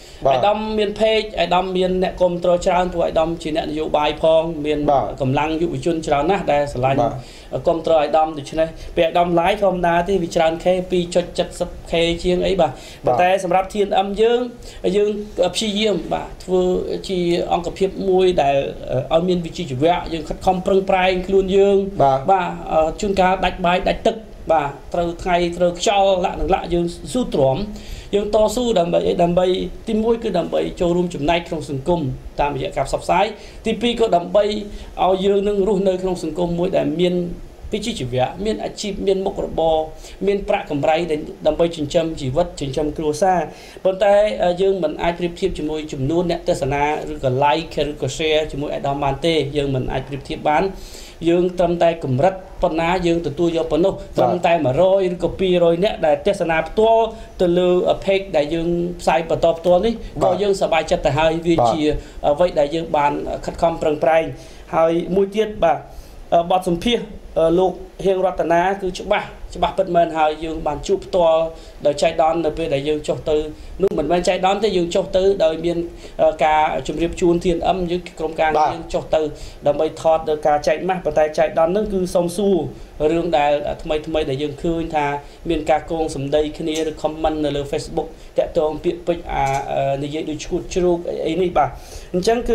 [SPEAKER 2] អាយដាមមានเพจអាយដាមមានអ្នកគ្រប់គ្រងច្រើនព្រោះអាយដាមជាអ្នកនយោបាយផងមានកម្លាំងយុវជនច្រើនណាស់ដែលស្រឡាញ់គ្រប់គ្រងអាយដាមដូច្នេះពេលអាយដាម live ធម្មតាទេវាច្រើន K 2.70K ជាងអីបាទប៉ុន្តែសម្រាប់ TNM យើងព្យាយាមបាទធ្វើជាអង្គភាពមួយដែលឲ្យមានវិជ្ជាជីវៈយើងខិតខំប្រឹងប្រែងខ្លួនយើងបាទជួនកាលដាច់បាយដាច់ទឹកបាទត្រូវថ្ងៃត្រូវខ្យល់លក្ខណៈយើងស៊ូទ្រាំយើងតស៊ូដើម្បីទី1គឺដើម្បីចូលរួមចំណែកក្នុងសង្គមតាមរយៈការផ្សព្វផ្សាយទី2ក៏ដើម្បីឲ្យយើងនឹងរស់នៅក្នុងសង្គមមួយដែលមានវិជ្ជាជីវៈមានអាជីពមានមុខរបរមានប្រាក់កម្រៃដើម្បីចិញ្ចឹមជីវិតចិញ្ចឹមគ្រួសារប៉ុន្តែយើងមិនអាចប្រៀបធៀបជាមួយចំនួនអ្នកទស្សនាឬក៏ like ឬក៏ share ជាមួយអាយដាមបានទេយើងមិនអាចប្រៀបធៀបបានយើងត្រឹមតែកម្រិតប៉ុណ្ណាយើងទទួលយកប៉ុណ្ណោះត្រឹមតែ100ឬក៏200នាក់ដែលទស្សនាផ្ទាល់ទៅលើ page ដែលយើងផ្សាយបន្តផ្ទាល់នេះក៏យើងសប្បាយចិត្តទៅហើយវាជាអ្វីដែលយើងបានខិតខំប្រឹងប្រែងហើយមួយទៀតបាទបទសម្ភាសន៍លោកហៀងរតនាគឺច្បាស់ពិតមែនហើយយើងបានជួបផ្ទាល់ដោយចៃដន្យនៅពេលដែលយើងចុះទៅនោះមិនមែនចៃដន្យទេយើងចុះទៅដោយមានការជម្រាបជូន TNM យើងក្រុមការយើងចុះទៅដើម្បីថតដល់ការចែកម៉ាស់ប៉ុន្តែចៃដន្យហ្នឹងគឺសុំសួររឿងដែលថ្មីដែលយើងឃើញថាមានការកងសម្ដីគ្នាឬ comment នៅលើ Facebook តាក់ទងពាក្យពេចន៍និយាយដូចឈួតជ្រូកអីនេះបាទអញ្ចឹងគឺ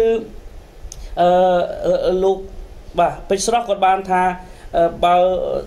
[SPEAKER 2] លោកបាទពេជ្រស្រស់គាត់បានថាបើ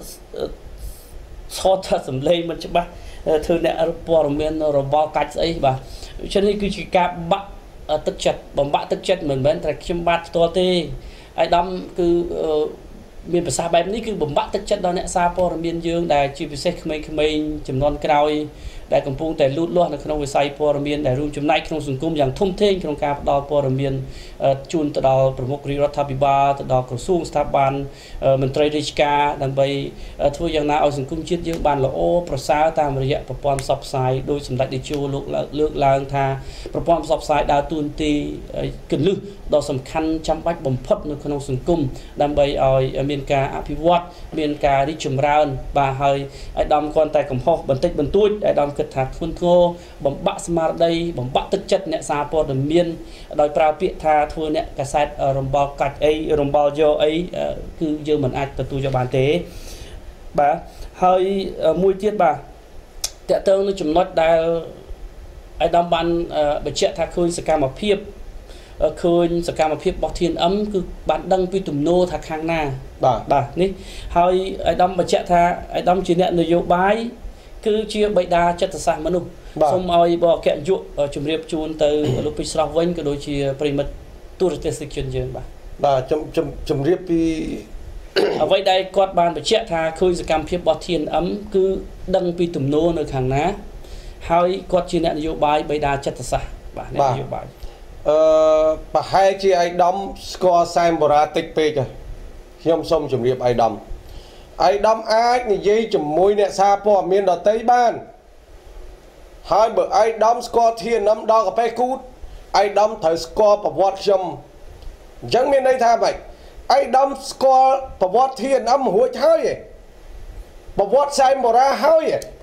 [SPEAKER 2] ឆតសម្លេងមិនច្បាស់ធ្វើអ្នកព័ត៌មានរបស់កាច់ស្អីបាទដូច្នេះគឺជាការបាក់ទឹកចិត្តបំបាក់ទឹកចិត្តមិនមែនតែខ្ញុំបាទផ្ទាល់ទេអាយដាមគឺមានប្រសាសន៍បែបនេះគឺបំបាក់ទឹកចិត្តដល់អ្នកសារព័ត៌មានយើងដែលជាពិសេសក្មេងៗចំនួនក្រោយដែលកំពុងតែលូតលាស់នៅក្នុងវិស័យព័ត៌មានដែលរួមចំណែកក្នុងសង្គមយ៉ាងធំធេងក្នុងការផ្តល់ព័ត៌មានជូនទៅដល់ប្រមុខរដ្ឋាភិបាលទៅដល់ក្រសួងស្ថាប័នមន្ត្រីរាជការដើម្បីធ្វើយ៉ាងណាឲ្យសង្គមជាតិយើងបានល្អប្រសើរតាមរយៈប្រព័ន្ធផ្សព្វផ្សាយដោយសម្ដេចតេជោលោកលើកឡើងថាប្រព័ន្ធផ្សព្វផ្សាយដើរតួនាទីគន្លឹះដ៏សំខាន់ចាំបាច់បំផុតនៅក្នុងសង្គមដើម្បីឲ្យមានការអភិវឌ្ឍមានការរីកចម្រើនបាទហើយអាយដាមគ្រាន់តែកំហុសបន្តិចបន្តួចអាយដាមគិតថាធ្ងន់ធ្ងរបំបាក់ស្មារតីបំបាក់ទឹកចិត្តអ្នកសារព័ត៌មានដោយប្រើពាក្យថាធ្វើអ្នកកាសែតរំបល់កាច់អីរំបល់យកអីគឺយើងមិនអាចទទួលយកបានទេបាទហើយមួយទៀតបាទតើតើនៅចំណុចដែលអាយដាមបានបញ្ជាក់ថាឃើញសកម្មភាពរបស់ TNM គឺបានដឹងពីទំនោរថាខាងណាបាទនេះហើយអាយដាមបញ្ជាក់ថាអាយដាមជាអ្នកនយោបាយគឺជាបិតាចិត្តសាស្ត្រមនុស្សសូមឲ្យបកកយុជំរាបជូនទៅលោកពេជ្រស្រស់វិញក៏ដូចជាប្រិមិត្តទូរទស្សនិកជនយើងបាទ
[SPEAKER 4] ជំរាបពី
[SPEAKER 2] អ្វីដែលគាត់បានបញ្ជាក់ថាឃើញសកម្មភាពរបស់ TNM គឺដឹងពីទំនោរនៅខាងណាហើយគាត់ជាអ្នកនយោបាយបិតាចិត្តសាស្ត្របាទអ្នកនយោបាយ
[SPEAKER 4] ប្រហែលជាអាយដាមស្គាល់សែមបូរ៉ាតិចពេកខ្ញុំសូមជម្រាបអាយដាមអាចនិយាយជាមួយអ្នកសារព័ត៌មានដទៃបានហើយបើអាយដាមស្គាល់ TNM ដល់កាប៉េគូតអាយដាមត្រូវស្គាល់ប្រវត្តិខ្ញុំអញ្ចឹងមានន័យថាម៉េចអាយដាមស្គាល់ប្រវត្តិ TNM រួចហើយប្រវត្តិសែមបូរ៉ាហើយ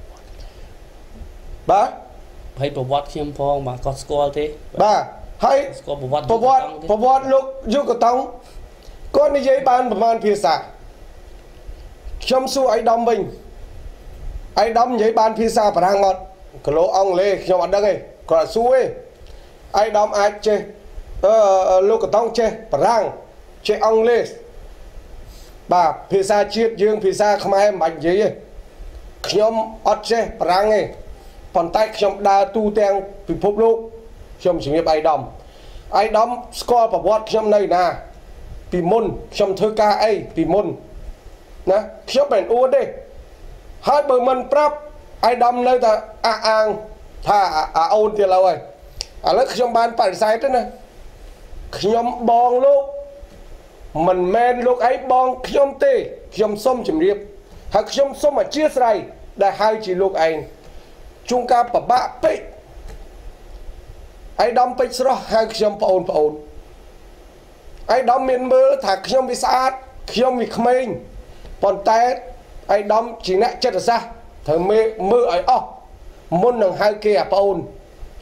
[SPEAKER 4] បាទ
[SPEAKER 2] ហើយប្រវត្តិខ្ញុំផងបាទគាត់ស្គាល់ទេ
[SPEAKER 4] បាទហើយ
[SPEAKER 2] ស្គាល់ប្រវត្តិ
[SPEAKER 4] លោកយុគតង់គាត់និយាយបានប្រមាណភាសាខ្ញុំសួរអាយដាមវិញអាយដាមនិយាយបានភាសាបារាំងអត់គីឡូអង់គ្លេសខ្ញុំអត់ដឹងទេគាត់សួរទេអាយដាមអាចចេះលោកកតង់ចេះបារាំងចេះអង់គ្លេសបាទភាសាជាតិយើងភាសាខ្មែរមិនបាច់និយាយទេខ្ញុំអត់ចេះបារាំងទេប៉ុន្តែខ្ញុំដើរទូទាំងពិភពលោកខ្ញុំជំរាបអាយដាមស្គាល់ប្រវត្តិខ្ញុំនៅណាពីមុនខ្ញុំធ្វើការអីពីមុនណាខ្ញុំមិនអួតទេហើយបើមិនប្រាប់អាយដាមនៅតែអះអាងថាអូនទៀតឡើយឥឡូវខ្ញុំបានបដិសេធទេណាខ្ញុំបងលោកមិនមែនលោកឯងបងខ្ញុំទេខ្ញុំសុំជម្រាបហើយខ្ញុំសុំអធិស្ឋានដែលហៅជាលោកឯងជួនកាលពិបាកពេកអាយដាមពេជ្រស្រស់ហៅខ្ញុំប្អូនអាយដាមមានមើលថាខ្ញុំវាស្អាតខ្ញុំវាក្មេងប៉ុន្តែអាយដាមជាអ្នកចិត្តសាស្ត្រត្រូវមើលឲ្យអស់មុននឹងហៅគេអាប្អូន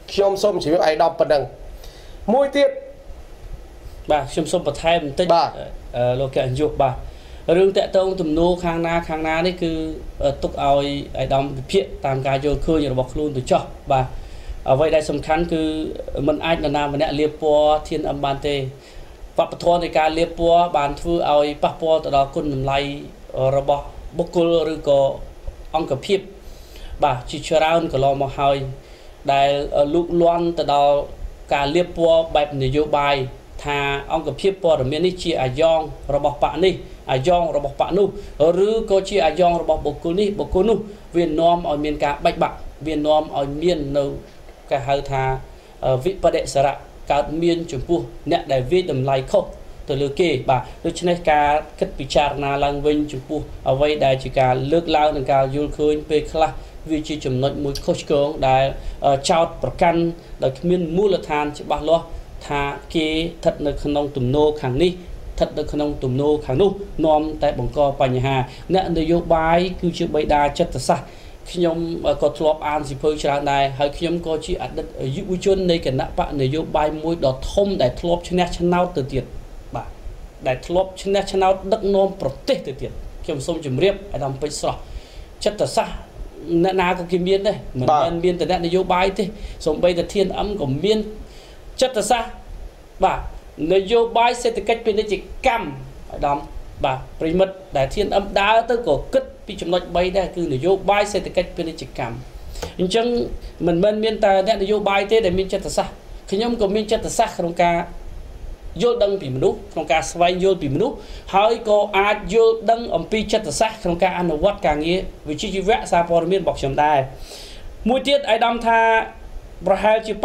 [SPEAKER 4] ខ្ញុំសូមជម្រាបឯកឧត្តមប៉ុណ្ណឹងមួយទៀត
[SPEAKER 2] បាទខ្ញុំសូមបន្ថែមបន្តិចលោកកញ្ញុបាទរឿងតាក់ទងទំនោរខាងណានេះគឺទុកឲ្យឯកឧត្តមវិភាគតាមការយល់ឃើញរបស់ខ្លួនទៅចោះបាទអ្វីដែលសំខាន់គឺមិនអាចនរណាម្នាក់លាបពណ៌ធានអឹមបានទេវប្បធម៌នៃការលាបពណ៌បានធ្វើឲ្យប៉ះពាល់ទៅដល់គុណតម្លៃរបស់បុគ្គលឬក៏អង្គភាពបាទជាច្រើនកន្លងមកហើយដែលលូកលាន់ទៅដល់ការលាបពណ៌បែបនយោបាយថាអង្គភាពព័ត៌មាននេះជាអាយ៉ងរបស់បកនេះអាយ៉ងរបស់បកនោះឬក៏ជាអាយ៉ងរបស់បុគ្គលនេះបុគ្គលនោះវានាំឲ្យមានការបែកបាក់វានាំឲ្យមាននៅគេហៅថាវិបដិសារៈកើតមានចំពោះអ្នកដែលវាតម្លៃខុសទៅលើគេបាទដូច្នេះការគិតពិចារណាឡើងវិញចំពោះអ្វីដែលជាការលើកឡើងនិងការយល់ឃើញពេលខ្លះវាជាចំណុចមួយខុសឆ្គងដែលចោតប្រកាន់ដោយគ្មានមូលដ្ឋានច្បាស់លាស់ថាគេស្ថិតនៅក្នុងទំនោរខាងនេះស្ថិតនៅក្នុងទំនោរខាងនោះនាំតែបង្កបញ្ហាអ្នកនយោបាយគឺជាបិតាចិត្តសាស្ត្រខ្ញុំក៏ធ្លាប់អានសិភៅច្រើនដែរហើយខ្ញុំក៏ជាអតីតយុវជននៃគណៈបកនយោបាយមួយដ៏ធំដែលធ្លាប់ឈ្នះឆ្នោតទៅទៀតបាទដែលធ្លាប់ឈ្នះឆ្នោតដឹកនាំប្រទេសទៅទៀតខ្ញុំសូមជម្រាបអាដាមពេជ្រស្រស់ចិត្តសាស្ត្រអ្នកណាក៏គេមានដែរមិនមែនមានតែអ្នកនយោបាយទេសូម្បីតែធានអឹមក៏មានចិត្តសាស្ត្របាទនយោបាយសេដ្ឋកិច្ចពាណិជ្ជកម្មអាដាមបាទប្រិមិត្តដែលធានអឹមដើរទៅក៏គិតពីចំណុច3ដែរគឺនយោបាយសេដ្ឋកិច្ចពាណិជ្ជកម្មអញ្ចឹងមិនមែនមានតែអ្នកនយោបាយទេដែលមានចិត្តសាស្ត្រខ្ញុំក៏មានចិត្តសាស្ត្រក្នុងការយល់ដឹងពីមនុស្សក្នុងការស្វែងយល់ពីមនុស្សហើយក៏អាចយល់ដឹងអំពីចិត្តសាស្ត្រក្នុងការអនុវត្តការងារវិជ្ជាជីវៈសារព័ត៌មានរបស់ខ្ញុំដែរមួយទៀតអាយដាមថាប្រហែលជា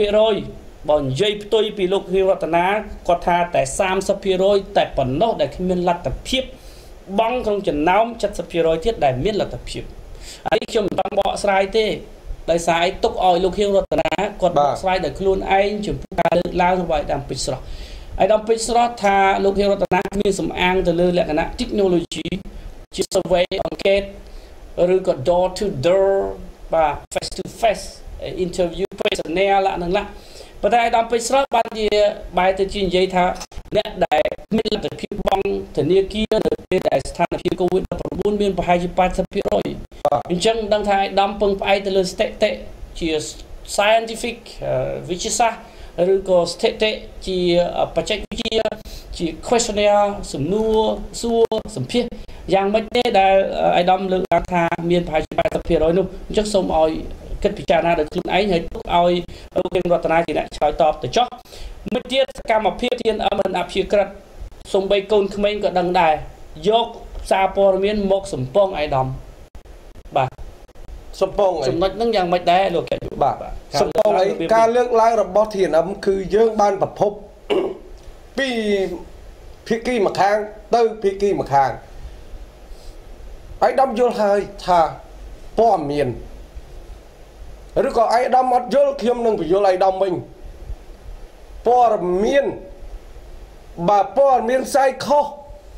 [SPEAKER 2] 80% បើនិយាយផ្ទុយពីលោកហៀវរតនាគាត់ថាតែ 30% តែប៉ុណ្ណោះដែលគ្មានលទ្ធភាពបង់ក្នុងចំណោម 70% ទៀតដែលមានលទ្ធភាពហើយខ្ញុំមិនបានបកស្រាយទេដោយសារឲ្យទុកឲ្យលោកហៀវរតនាគាត់បកស្រាយដោយខ្លួនឯងចំពោះការលើកឡើងរបស់អាយដាមពេជ្រស្រស់អាយដាមពេជ្រស្រស់ថាលោកហៀវរតនាគ្មានសំអាងទៅលើលក្ខណៈ technology ជា survey អង្កេតឬក៏ door to door បាទ face to face interview personnel ហ្នឹងឡាប៉ុន្តែអាយដាមពេជ្រស្រស់បានជាបែរទៅជានិយាយថាអ្នកដែលមានលទ្ធភាពបង់ធនាគារនៅពេលដែលស្ថានភាព COVID-19 មានប្រហែលជា 80% អញ្ចឹងដឹងថាអាយដាមពឹងផ្អែកទៅលើស្ថិតិជា scientific វិទ្យាសាស្ត្រឬក៏ស្ថិតិជាបច្ចេកវិទ្យាជា questionnaire សំណួរសួរសម្ភាសយ៉ាងម៉េចទេដែលអាយដាមលើកឡើងថាមានប្រហែលជា 80% នោះអញ្ចឹងសូមឲ្យគិតពិចារណាដោយខ្លួនឯងហើយទុកឲ្យលោកហៀវរតនាជាអ្នកឆ្លើយតបទៅចោះមួយទៀតសកម្មភាពធានអមអភិក្រិតសំបីកូនក្មេងក៏ដឹងដែរយកសារព័ត៌មានមកសំពងអាយដាមបាទ
[SPEAKER 4] សំពង
[SPEAKER 2] ចំណុចហ្នឹងយ៉ាងម៉េចដែរលោកកែ
[SPEAKER 4] បាទសំពងអីការលើកឡើងរបស់ធានអមគឺយើងបានប្រភពពីភាគីម្ខាងទៅភាគីម្ខាងអាយដាមយល់ហើយថាព័ត៌មានឬក៏អាយដាមអត់យល់ខ្ញុំនឹងបញ្យល់អាយដាមវិញព័ត៌មានបើព័ត៌មានផ្សាយខុស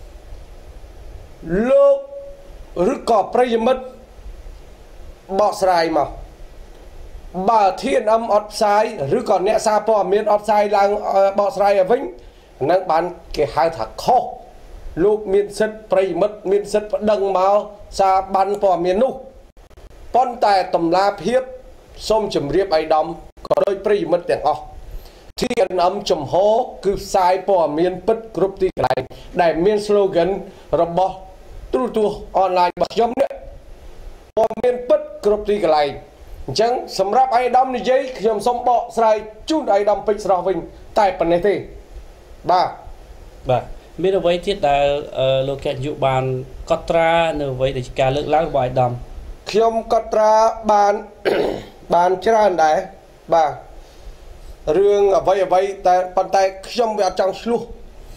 [SPEAKER 4] លោកឬក៏ប្រិយមិត្តបកស្រាយមកបើធានអឹមអត់ផ្សាយឬក៏អ្នកសារព័ត៌មានអត់ផ្សាយឡើងបកស្រាយឲ្យវិញនឹងបានគេហៅថាខុសលោកមានសិទ្ធិប្រិយមិត្តមានសិទ្ធិប្តឹងមកសារបានព័ត៌មាននោះប៉ុន្តែតម្លាភាពសូមជម្រាបអាយដាមក៏ដោយប្រិយមិត្តទាំងអស់ធានអឹមចំហគឺផ្សាយព័ត៌មានពិតគ្រប់ទីកន្លែងដែលមាន slogan របស់ទូរទស្សន៍អនឡាញរបស់ខ្ញុំនេះព័ត៌មានពិតគ្រប់ទីកន្លែងអញ្ចឹងសម្រាប់អាយដាមនិយាយខ្ញុំសូមបកស្រាយជូនអាយដាមពេជ្រស្រស់វិញតែប៉ុណ្ណេះទេបាទ
[SPEAKER 2] មានអ្វីទៀតដែលលោកកញ្ញុបានកត់ត្រានៅអ្វីដែលជាការលើកឡើងរបស់អាយដាម
[SPEAKER 4] ខ្ញុំកត់ត្រាបានច្រើនដែរបាទរឿងអ្វីតែប៉ុន្តែខ្ញុំវាអត់ចង់ឆ្លោះ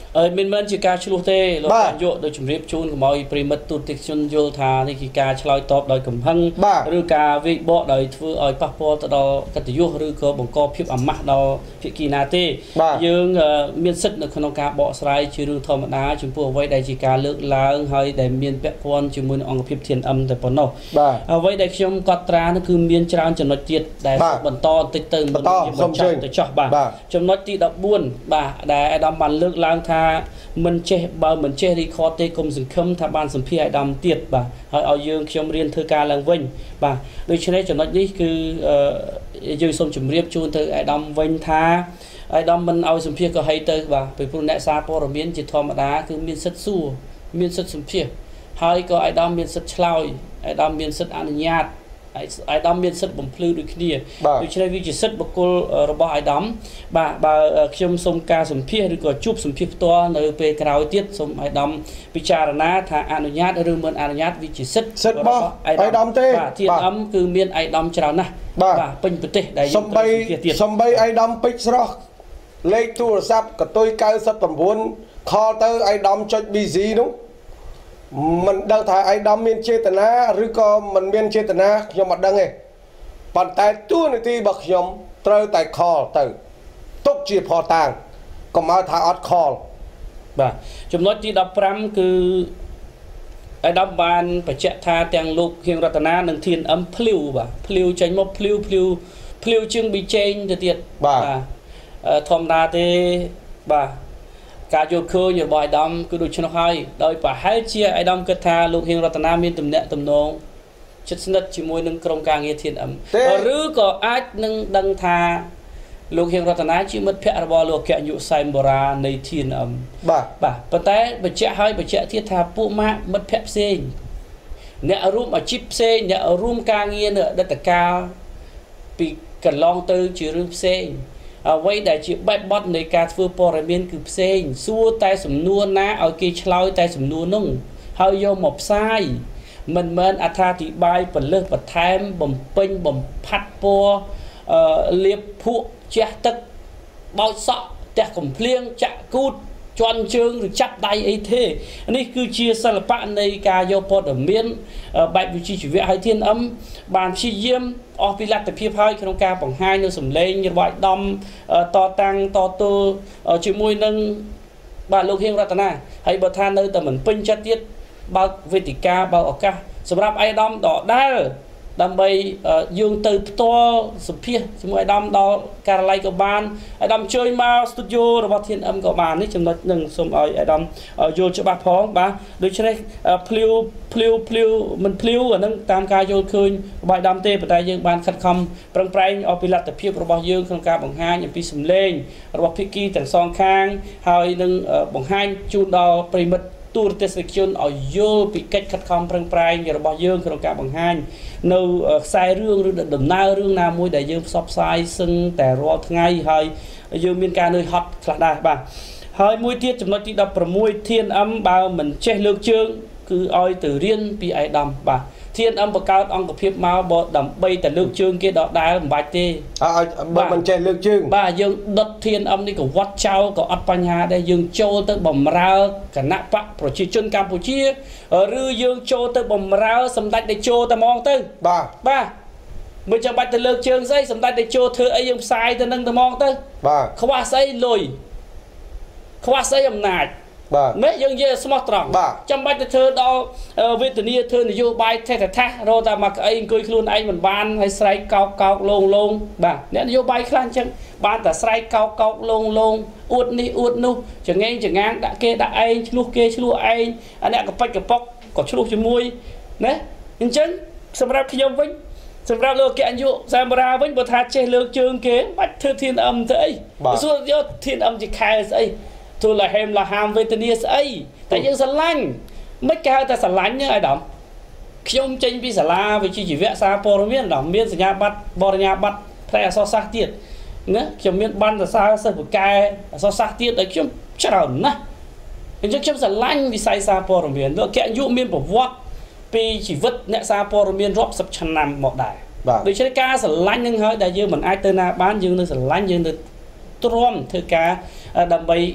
[SPEAKER 2] មិនជាការឆ្លោះទេលោកយកដោយជំរាបជូនកុំឲ្យប្រិមិត្តទូទស្សជនយល់ថានេះជាការឆ្លើយតបដោយកំហឹងឬការវិបកដោយធ្វើឲ្យប៉ះពាល់ទៅដល់កិត្តិយសឬក៏បង្កភាពអាម៉ាស់ដល់ភាគីណាទេយើងមានសិទ្ធិនៅក្នុងការបកស្រាយជារឿងធម្មតាចំពោះអ្វីដែលជាការលើកឡើងហើយដែលមានពាក់ព័ន្ធជាមួយនឹងអង្គភាពធានអឹមតែប៉ុណ្ណោះអ្វីដែលខ្ញុំកត់ត្រានោះគឺមានច្រើនចំណុចទៀតដែលបន្តបន្តិចទៅមុនយើងបញ្ចប់ទៅចោះបាទចំណុចទី14បាទដែលអាដាមបានលើកឡើងថាមិនចេះបើមិនចេះរីខតទេគុំសង្ឃឹមថាបានសម្ភារអាដាមទៀតបាទហើយឲ្យយើងខ្ញុំរៀនធ្វើការឡើងវិញបាទដូច្នេះចំណុចនេះគឺយើងសូមជម្រាបជូនទៅអាដាមវិញថាអាដាមមិនឲ្យសម្ភារក៏ហីទៅបាទពីព្រោះអ្នកសារព័ត៌មានជាធម្មតាគឺមានសិទ្ធិសួរមានសិទ្ធិសម្ភារហើយក៏អាដាមមានសិទ្ធិឆ្លើយអាដាមមានសិទ្ធិអនុញ្ញាតអាយដាមមានសិទ្ធិបំភ្លឺដូចគ្នាដូច្នេះវាជាសិទ្ធិបុគ្គលរបស់អាយដាមបាទបើខ្ញុំសូមការសម្ភាសឬក៏ជួបសម្ភាសផ្ទាល់នៅពេលក្រោយទៀតសូមអាយដាមពិចារណាថាអនុញ្ញាតឬមិនអនុញ្ញាតវាជាសិទ្ធិរបស់អាយដាមទេបាទធានអឹមគឺមានអាយដាមច្រើនណាស់បាទពេញប្រទេសដែលយើងទៅសម្ភាសទៀតសំបីអាយដាមពេជ្រស្រស់លេខទូរស័ព្ទកតុយ99ខលទៅអាយដាមចុច busy នោះមិនដឹងថាអាយដាមមានចេតនាឬក៏មិនមានចេតនាខ្ញុំមិនដឹងទេប៉ុន្តែទួនាទីរបស់ខ្ញុំត្រូវតែខលទៅទុកជាផតាំងកុំឲ្យថាអត់ខលបាទចំណុចទី15គឺអាយដាមបានបញ្ជាក់ថាទាំងលោកខៀងរតនានិងធានអឹមភ្លីវបាទភ្លីវចេញមកភ្លីវជាងប៊ីចេងទៅទៀតបាទធម្មតាទេបាទការយល់ឃើញរបស់អាយដាមគឺដូចនោះហើយដោយប្រហែលជាអាយដាមគិតថាលោកហៀងរតនាមានទំនាក់ទំនងជិតស្និទ្ធជាមួយនឹងក្រុមការងារធានអឹមឬក៏អាចនឹងដឹងថាលោកហៀងរតនាជាមិត្តភក្តិរបស់លោកអគ្គនាយកសែមបូរ៉ានៃធានអឹមបាទប៉ុន្តែបញ្ជាក់ទៀតថាពួកម៉ាក់មិត្តភក្តិផ្សេងអ្នករួមអាជីពផ្សេងអ្នករួមការងារនៅអតីតកាលពីកន្លងទៅជារឿងផ្សេងអ្វីដែលជាបែបបទនៃការធ្វើព័ត៌មានគឺផ្សេងសួរតែសំណួរណាឲ្យគេឆ្លើយតែសំណួរនោះហើយយកមកផ្សាយមិនមែនអត្ថាធិប្បាយពលឹះបន្ថែមបំពេញបំផាត់ពណ៌លាបភក់ជះទឹកបោចសក់ផ្ទះកំភ្លៀងចាក់គូតជន់ជើងឬចាប់ដៃអីទេនេះគឺជាសិល្បៈនៃការយកព័ត៌មានបែបវិជ្ជាជីវៈហើយធានអឹមបានព្យាយាមអស់ពីលទ្ធភាពហើយក្នុងការបង្ហាញនៅសម្លេងរបស់អាយដាមតតាំងតទល់ជាមួយនឹងបាទលោកហៀងរតនាហើយបើថានៅតែមិនពេញចិត្តទៀតបើកវេទិកាបើកឱកាសសម្រាប់អាយដាមដដែលដើម្បីយើងទៅផ្ទាល់សម្ភាសជាមួយអាយដាមដល់ការិយាល័យក៏បានអាយដាមជួយមកស្ទូឌីយោរបស់ធានអឹមក៏បាននេះចំណុចនឹងសូមឲ្យអាយដាមយល់ច្បាស់ផងបាទដូច្នេះភ្លៀវមិនភ្លៀវអានឹងតាមការយល់ឃើញរបស់អាយដាមទេប៉ុន្តែយើងបានខិតខំប្រឹងប្រែងអស់ពីលទ្ធភាពរបស់យើងក្នុងការបង្ហាញអំពីសម្លេងរបស់ភាគីទាំងសងខាងហើយនឹងបង្ហាញជូនដល់ប្រិមិត្តទូរទស្សនិកជនឲ្យយល់ពីកិច្ចខិតខំប្រឹងប្រែងរបស់យើងក្នុងការបង្ហាញនៅខ្សែរឿងឬដំណើររឿងណាមួយដែលយើងផ្សព្វផ្សាយសឹងតែរាល់ថ្ងៃហើយយើងមានការនឿយហត់ខ្លះដែរបាទហើយមួយទៀតចំណុចទី16ធានអឹមបើមិនចេះលើកជើងគឺឲ្យទៅរៀនពីអាយដាមបាទធានអឹមបង្កើតអង្គភាពមកបើដើម្បីតែលើកជើងគេដដែលមិនបាច់ទេឲ្យបើមិនចេះលើកជើងបាទយើងដុតធានអឹមនេះក៏វត្តចោលក៏អត់បញ្ហាដែរយើងចូលទៅបំរើគណៈបកប្រជាជនកម្ពុជាឬយើងចូលទៅបំរើសម្ដេចតេជោតែហ្មងទៅបាទមិនចាំបាច់ទៅលើកជើងស្អីសម្ដេចតេជោធ្វើអីយើងផ្សាយទៅនឹងតែហ្មងទៅបាទខ្វះស្អីលុយខ្វះស្អីអំណាចបាទមែនយើងនិយាយស្មោះត្រង់ចាំបាច់ទៅធ្វើដល់វេទនាធ្វើនយោបាយថេះថាសរកតែមកអីអង្គុយខ្លួនឯងមិនបានហើយស្រែកកោកលងបាទអ្នកនយោបាយខ្លះអញ្ចឹងបានតែស្រែកកោកលងអួតនេះអួតនោះចងេងចងាងដាក់គេដាក់ឯងឆ្លោះគេឆ្លោះឯងអាអ្នកកប៉ិចកប៉ុកក៏ឆ្លោះជាមួយណាអញ្ចឹងសម្រាប់ខ្ញុំវិញសម្រាប់លោកអគ្គនាយកសែមបូរ៉ាវិញបើថាចេះលើកជើងគេបាច់ធ្វើធានអឹមទៅអីសួរយកធានអឹមជាខែស្អីទូលហេមលហាមវេទនាស្អីតែយើងស្រឡាញ់មិនគេហៅតែស្រឡាញ់ហ្នឹងអាយដាមខ្ញុំចេញពីសាលាវិជ្ជាជីវៈសារព័ត៌មានដល់មានសញ្ញាបត្របរិញ្ញាបត្រផ្នែកអក្សរសាស្ត្រទៀតណាខ្ញុំមានបានសរសើរសិស្សពូកែអក្សរសាស្ត្រទៀតឲ្យខ្ញុំច្រើនណាស់អញ្ចឹងខ្ញុំស្រឡាញ់វិស័យសារព័ត៌មានលោកអគ្គនាយកមានប្រវត្តិពីជីវិតអ្នកសារព័ត៌មានរាប់សិបឆ្នាំមកដែរដូច្នេះការស្រឡាញ់នឹងហើយដែលយើងមិនអាចទៅណាបានយើងនៅស្រឡាញ់យើងនៅទ្រាំធ្វើការដើម្បី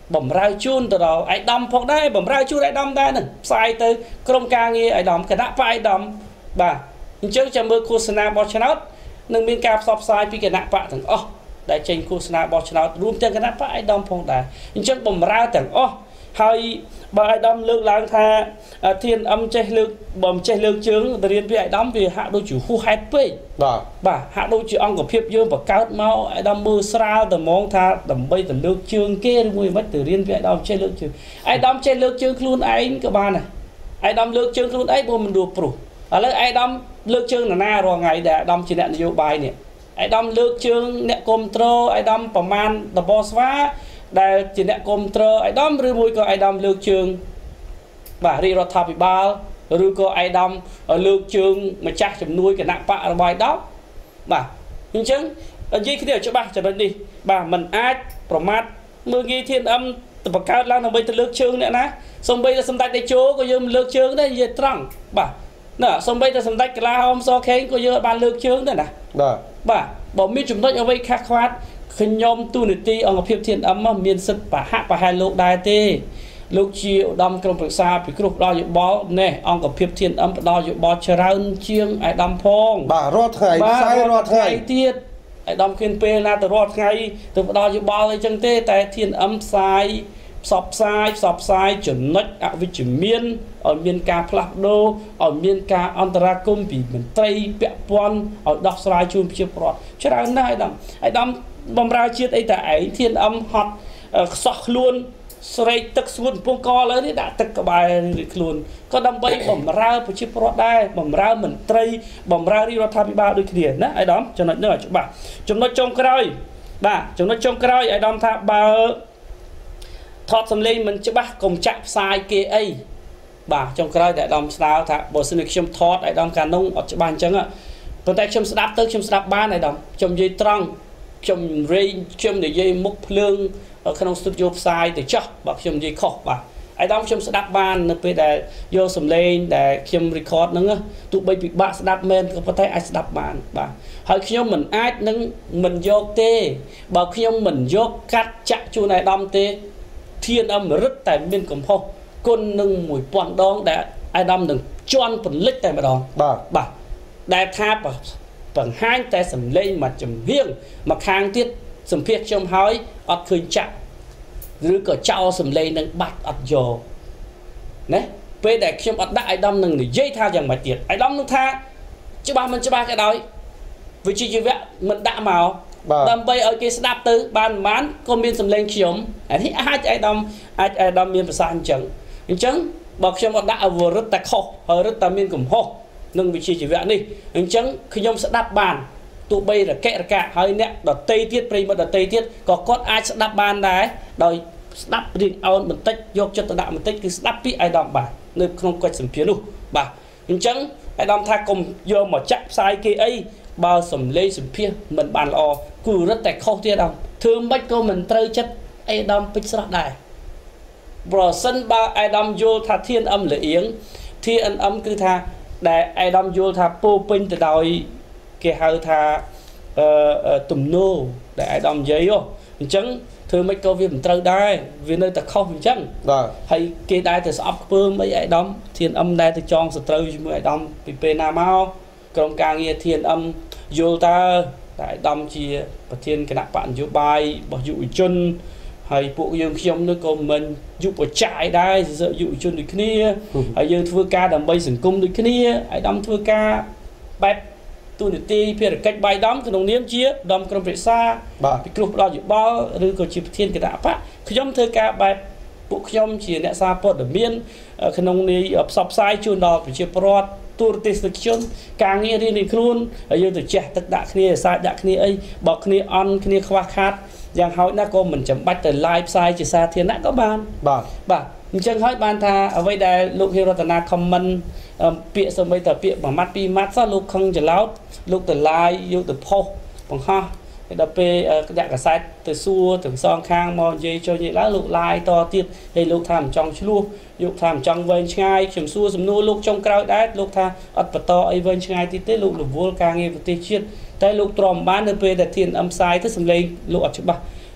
[SPEAKER 2] បំរើជូនទៅដល់ឯកឧត្តមផងដែរបំរើជូនឯកឧត្តមដែរហ្នឹងផ្សាយទៅក្រុមការងារឯកឧត្តមគណៈបកឯកឧត្តមបាទអញ្ចឹងចាំមើលឃោសនាបោះឆ្នោតនឹងមានការផ្សព្វផ្សាយពីគណៈបកទាំងអស់ដែលចេញឃោសនាបោះឆ្នោតរួមទាំងគណៈបកឯកឧត្តមផងដែរអញ្ចឹងបំរើទាំងអស់ហើយបើឯកឧត្តមលើកឡើងថាធានចេះលើកបំចេះលើកជើងទៅរៀនពីឯកឧត្តមវាហាក់ដូចជាហួសហេតុពេកបាទហាក់ដូចជាអង្គភាពយើងបង្កើតមកឯកឧត្តមមើលស្រាលតែហ្មងថាដើម្បីទៅលើកជើងគេឬមួយមិនទៅរៀនពីឯកឧត្តមចេះលើកជើងឯកឧត្តមចេះលើកជើងខ្លួនឯងក៏បានដែរឯកឧត្តមលើកជើងខ្លួនឯងបើមិនដួលព្រោះឥឡូវឯកឧត្តមលើកជើងនរណារាល់ថ្ងៃដែលឯកឧត្តមជាអ្នកនយោបាយនេះឯកឧត្តមលើកជើងអ្នកគ្រប់គ្រងឯកឧត្តមប្រមាណតបស្វាដែលជាអ្នកគ្រប់គ្រងឯកឧត្តមឬមួយក៏ឯកឧត្តមលើកជើងបាទរាជរដ្ឋាភិបាលឬក៏ឯកឧត្តមលើកជើងម្ចាស់ជំនួយគណៈបករបស់ឯកឧត្តមបាទអញ្ចឹងនិយាយគ្នាច្បាស់ចំណុចនេះបាទมันអាចប្រមាថមើលងាយធានទៅបង្កើតឡើងដើម្បីទៅលើកជើងអ្នកណាសំបីតែសម្ដេចតេជោក៏យើងមិនលើកជើងដែរនិយាយត្រង់បាទណាសំបីតែសម្ដេចកលាហោមសខេងក៏យើងបានលើកជើងដែរណាបាទបើមានចំណុចអ្វីខាត់ខ្វាត់ខ្ញុំទូនីតិអង្គភាពធានមានសិទ្ធិប្រហែលលោកដែរទេលោកជាឧត្តមក្រុមប្រឹក្សាពិគ្រោះផ្ដល់យោបល់នេះអង្គភាពធានផ្ដល់យោបល់ច្រើនជាងឯកឧត្តមផង
[SPEAKER 4] បាទរាល់ថ្ងៃផ្សាយរាល់ថ្ងៃ
[SPEAKER 2] ទៀតឯកឧត្តមឃើញពេលណាទៅរាល់ថ្ងៃទៅផ្ដល់យោបល់អីចឹងទេតែធានផ្សាយផ្សព្វផ្សាយចំណុចអវិជ្ជមានឲ្យមានការផ្លាស់ប្ដូរឲ្យមានការអន្តរាគមន៍ពីមន្ត្រីពាក់ព័ន្ធឲ្យដោះស្រាយជូនប្រជាពលរដ្ឋច្រើនណាស់ឯកឧត្តមបំរើជាតិអីតែឯងធានហត់ខ្សោះខ្លួនស្រេកទឹកស្ងួតកំពង់កលើនេះដាក់ទឹកក្បែរខ្លួនក៏ដើម្បីបំរើប្រជាពលរដ្ឋដែរបំរើមន្ត្រីបំរើរាជរដ្ឋាភិបាលដូចគ្នាណាឯកឧត្តមចំណុចនេះឲ្យច្បាស់ចំណុចចុងក្រោយបាទចំណុចចុងក្រោយឯកឧត្តមថាបើថតសម្លេងមិនច្បាស់កុំចាក់ផ្សាយគេអីបាទចុងក្រោយតែឯកឧត្តមស្នើថាបើសិនជាខ្ញុំថតឯកឧត្តមកាលនោះអត់ច្បាស់អញ្ចឹងប៉ុន្តែខ្ញុំស្ដាប់ទៅខ្ញុំស្ដាប់បានឯកឧត្តមខ្ញុំនិយាយត្រង់ខ្ញុំនិយាយមុខភ្លើងក្នុងស្ទូឌីយោផ្សាយទៅចោះបើខ្ញុំនិយាយខុសបាទឯកឧត្តមខ្ញុំស្ដាប់បាននៅពេលដែលយកសំឡេងដែលខ្ញុំ record ហ្នឹងទោះបីពិបាកស្ដាប់មែនក៏ប៉ុន្តែអាចស្ដាប់បានបាទហើយខ្ញុំមិនអាចនឹងមិនយកទេបើខ្ញុំមិនយកកាត់ចាក់ជូនឯកឧត្តមទេធានរឹតតែមានកំហុសគុណនឹង1000ដងដែលឯកឧត្តមនឹងជន់ពលិចតែម្ដងបាទដែលថាបង្ហាញតែសម្លេងមួយចំហៀងមកខាងទៀតសម្ភារខ្ញុំហើយអត់ឃើញចាក់ឬក៏ចោលសម្លេងនឹងបាត់អត់យកណាពេលដែលខ្ញុំអត់ដាក់ឯកឧត្តមនឹងនិយាយថាយ៉ាងម៉េចទៀតឯកឧត្តមនឹងថាច្បាស់មិនច្បាស់ក៏ដោយវិជ្ជាជីវៈមិនដាក់មកដើម្បីឲ្យគេស្ដាប់ទៅបានក៏មានសម្លេងខ្ញុំអានេះអាចឯកឧត្តមមានប្រសាសន៍អញ្ចឹងបើខ្ញុំអត់ដាក់អវរិទ្ធតែខុសហើយរឹតតែមានកំហុសនឹងវិជ្ជាជីវៈនេះអញ្ចឹងខ្ញុំស្ដាប់បានទោះបីរកៈហើយអ្នកដតីទៀតប្រិមត្តដតីទៀតក៏គាត់អាចស្ដាប់បានដែរដោយស្ដាប់រៀងអោនបន្តិចយកចិត្តទៅដាក់បន្តិចគឺស្ដាប់ពីឯកឧត្តមបាទនៅក្នុងកិច្ចសម្ភារនោះបាទអញ្ចឹងឯកឧត្តមថាកុំយកមកចាក់ផ្សាយគេអីបើសំលេងសម្ភារមិនបានល្អគូរឹតតែខុសទៀតធ្វើមិនក៏មិនត្រូវចិត្តឯកឧត្តមពេជ្រស្រស់ដែរប្រសិនបើឯកឧត្តមយល់ថាធានលៀងធានគឺថាដែលឯកឧត្តមយល់ថាពោពេញទៅដោយគេហៅថាទំនោរដែលឯកឧត្តមនិយាយអញ្ចឹងធ្វើមិនក៏វាមិនត្រូវដែរវានៅតែខុសអញ្ចឹងបាទហើយគេដែរទៅស្អប់ខ្ពើមអីឯកឧត្តមធានដែរទៅចងសត្រូវជាមួយឯកឧត្តមពីពេលណាមកក្រុមការងារធានយល់តើតែឯកឧត្តមជាប្រធានគណៈបកនយោបាយរបស់យុវជនហើយពួកយើងខ្ញុំនោះក៏មិនយុវចាយដែរយុវជនដូចគ្នាហើយយើងធ្វើការដើម្បីសង្គមដូចគ្នាឯកឧត្តមធ្វើការបែបទូនីតិភារកិច្ចបាយដំក្នុងនាមជាដំក្រុមប្រឹក្សាពិគ្រោះផ្ដល់យោបល់ឬក៏ជាប្រធានគណៈបកខ្ញុំធ្វើការបែបពួកខ្ញុំជាអ្នកសារព័ត៌មានក្នុងនេះផ្សព្វផ្សាយជូនដល់ប្រជាពលរដ្ឋទូរទស្សនិកជនការងាររៀងខ្លួនហើយយើងទៅចេះទឹកដាក់គ្នាសាច់ដាក់គ្នាអីបើគ្នាអន់គ្នាខ្វះខាតយ៉ាងហោចណាស់ក៏មិនចាំបាច់ទៅ live ផ្សាយជាសាធារណៈក៏បានបាទអញ្ចឹងហើយបានថាអ្វីដែលលោកហេរតនា comment ពាក្យសូម្បីតែពាក្យមួយម៉ាត់ពីរម៉ាត់សោះលោកខឹងច្រឡោតលោកទៅ live យកទៅផុសបង្ហោះដល់ពេលអ្នកកសែតទៅសួរទាំងសងខាងមកនិយាយចុះនិយាយឡើងលោក live តទៀតហើយលោកថាមិនចង់ឆ្លោះយកថាមិនចង់វែងឆ្ងាយខ្ញុំសួរសំណួរលោកចុងក្រោយដែរលោកថាអត់បន្តអីវែងឆ្ងាយទៀតទេលោករវល់ការងារប្រទេសជាតិតែលោកទ្រាំបាននៅពេលដែលធានផ្សាយទៅសម្លេងលោកអត់ច្បាស់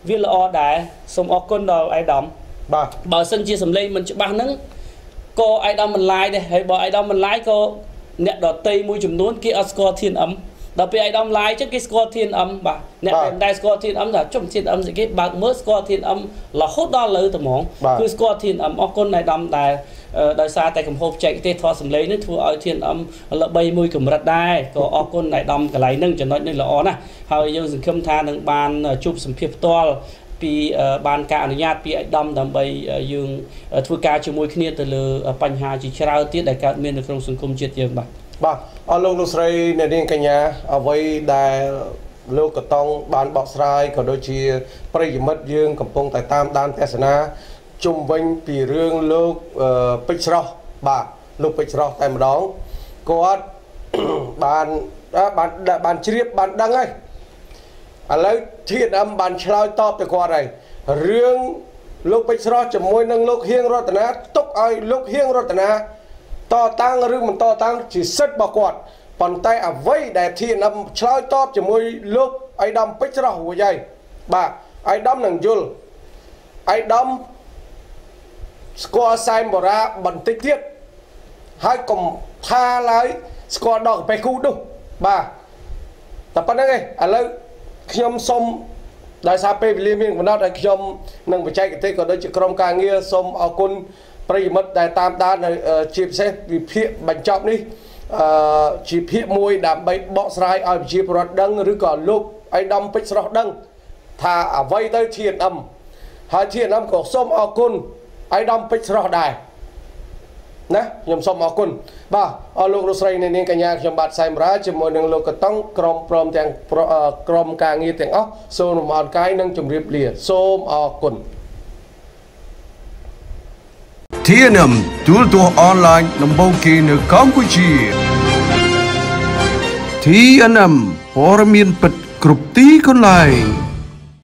[SPEAKER 2] វាល្អដែរសូមអរគុណដល់អាយដាម
[SPEAKER 4] បាទ
[SPEAKER 2] បើសិនជាសម្លេងមិនច្បាស់ហ្នឹងក៏អាយដាមមិនឡាយដែរហើយបើអាយដាមមិនឡាយក៏អ្នកដតីមួយចំនួនគេអត់ស្គាល់ TNM ដល់ពេលអាយដាមឡាយចឹងគេស្គាល់ TNM បាទអ្នកដែលស្គាល់ TNM ថាចុះ TNM ស្អីគេបើកមើលស្គាល់ TNM រហូតដល់លើត្មងគឺស្គាល់ TNM អរគុណអាយដាមដែលដោយសារតែកំហុសបច្ចេកទេសធម៌សម្លេងនេះធ្វើឲ្យ TNM ល្បីមួយកម្រិតដែរក៏អរគុណអាយដាមកន្លែងហ្នឹងចំណុចនេះល្អណាស់ហើយយើងសង្ឃឹមថានឹងបានជួបសម្ភាសផ្ទាល់ពីបានការអនុញ្ញាតពីអាយដាមដើម្បីយើងធ្វើការជាមួយគ្នាទៅលើបញ្ហាជាច្រើនទៀតដែលកើតមាននៅក្នុងសង្គមជាតិយើងបាទ
[SPEAKER 4] អរលោកស្រីអ្នកនាងកញ្ញាអ្វីដែលលោកកតងបានបកស្រាយក៏ដូចជាប្រិយមិត្តយើងកំពុងតែតាមដានទស្សនាជុំវិញពីរឿងលោកពេជ្រស្រស់បាទលោកពេជ្រស្រស់តែម្ដងគាត់ បានជ្រាបបានដឹងហើយឥឡូវTNMបានឆ្លើយតបទៅគាត់ហើយរឿងលោកពេជ្រស្រស់ជាមួយនឹងលោកហៀងរតនាទុកឲ្យលោកហៀងរតនាតតាំងឬមិនតតាំងជាសិទ្ធិរបស់គាត់ប៉ុន្តែអ្វីដែលTNMឆ្លើយតបជាមួយលោកអាយដាមពេជ្រស្រស់រួចហើយបាទអាយដាមនឹងយល់អាយដាមស្គាល់សែនបរាបន្តិចទៀតហើយកុំថាឡើយស្គាល់ដល់កាពេះគូនោះបាទតែប៉ុណ្្នឹងឯងឥឡូវខ្ញុំសូមដោយសារពេលវេលាមានកំណត់ហើយខ្ញុំនឹងបច្ចេកទេសក៏ដូចជាក្រុមការងារសូមអរគុណប្រិយមិត្តដែលតាមដានជាពិសេសវិភាគបញ្ចប់នេះជាភាគមួយដើម្បីបកស្រាយឲ្យប្រជាពលរដ្ឋដឹងឬក៏លោកអាយដាមពេជ្រស្រស់ដឹងថាអ្វីទៅTNMហើយ TNMក៏សូមអរគុណអាយដាមពេជ្រស្រស់ដែរណាខ្ញុំសូមអរគុណបាទអរលោកលោកស្រីអ្នកនាងកញ្ញាខ្ញុំបាទសែមរាជាមួយនឹងលោកកតង់ក្រុមព្រមទាំងក្រុមការងារទាំងអស់សូមរំអរកាយនិងជម្រាបលាសូមអរគុណ
[SPEAKER 5] TNM ទូរទស្សន៍អនឡាញដំបូងគេនៅកម្ពុជា TNM ព័ត៌មានពិតគ្រប់ទីកន្លែង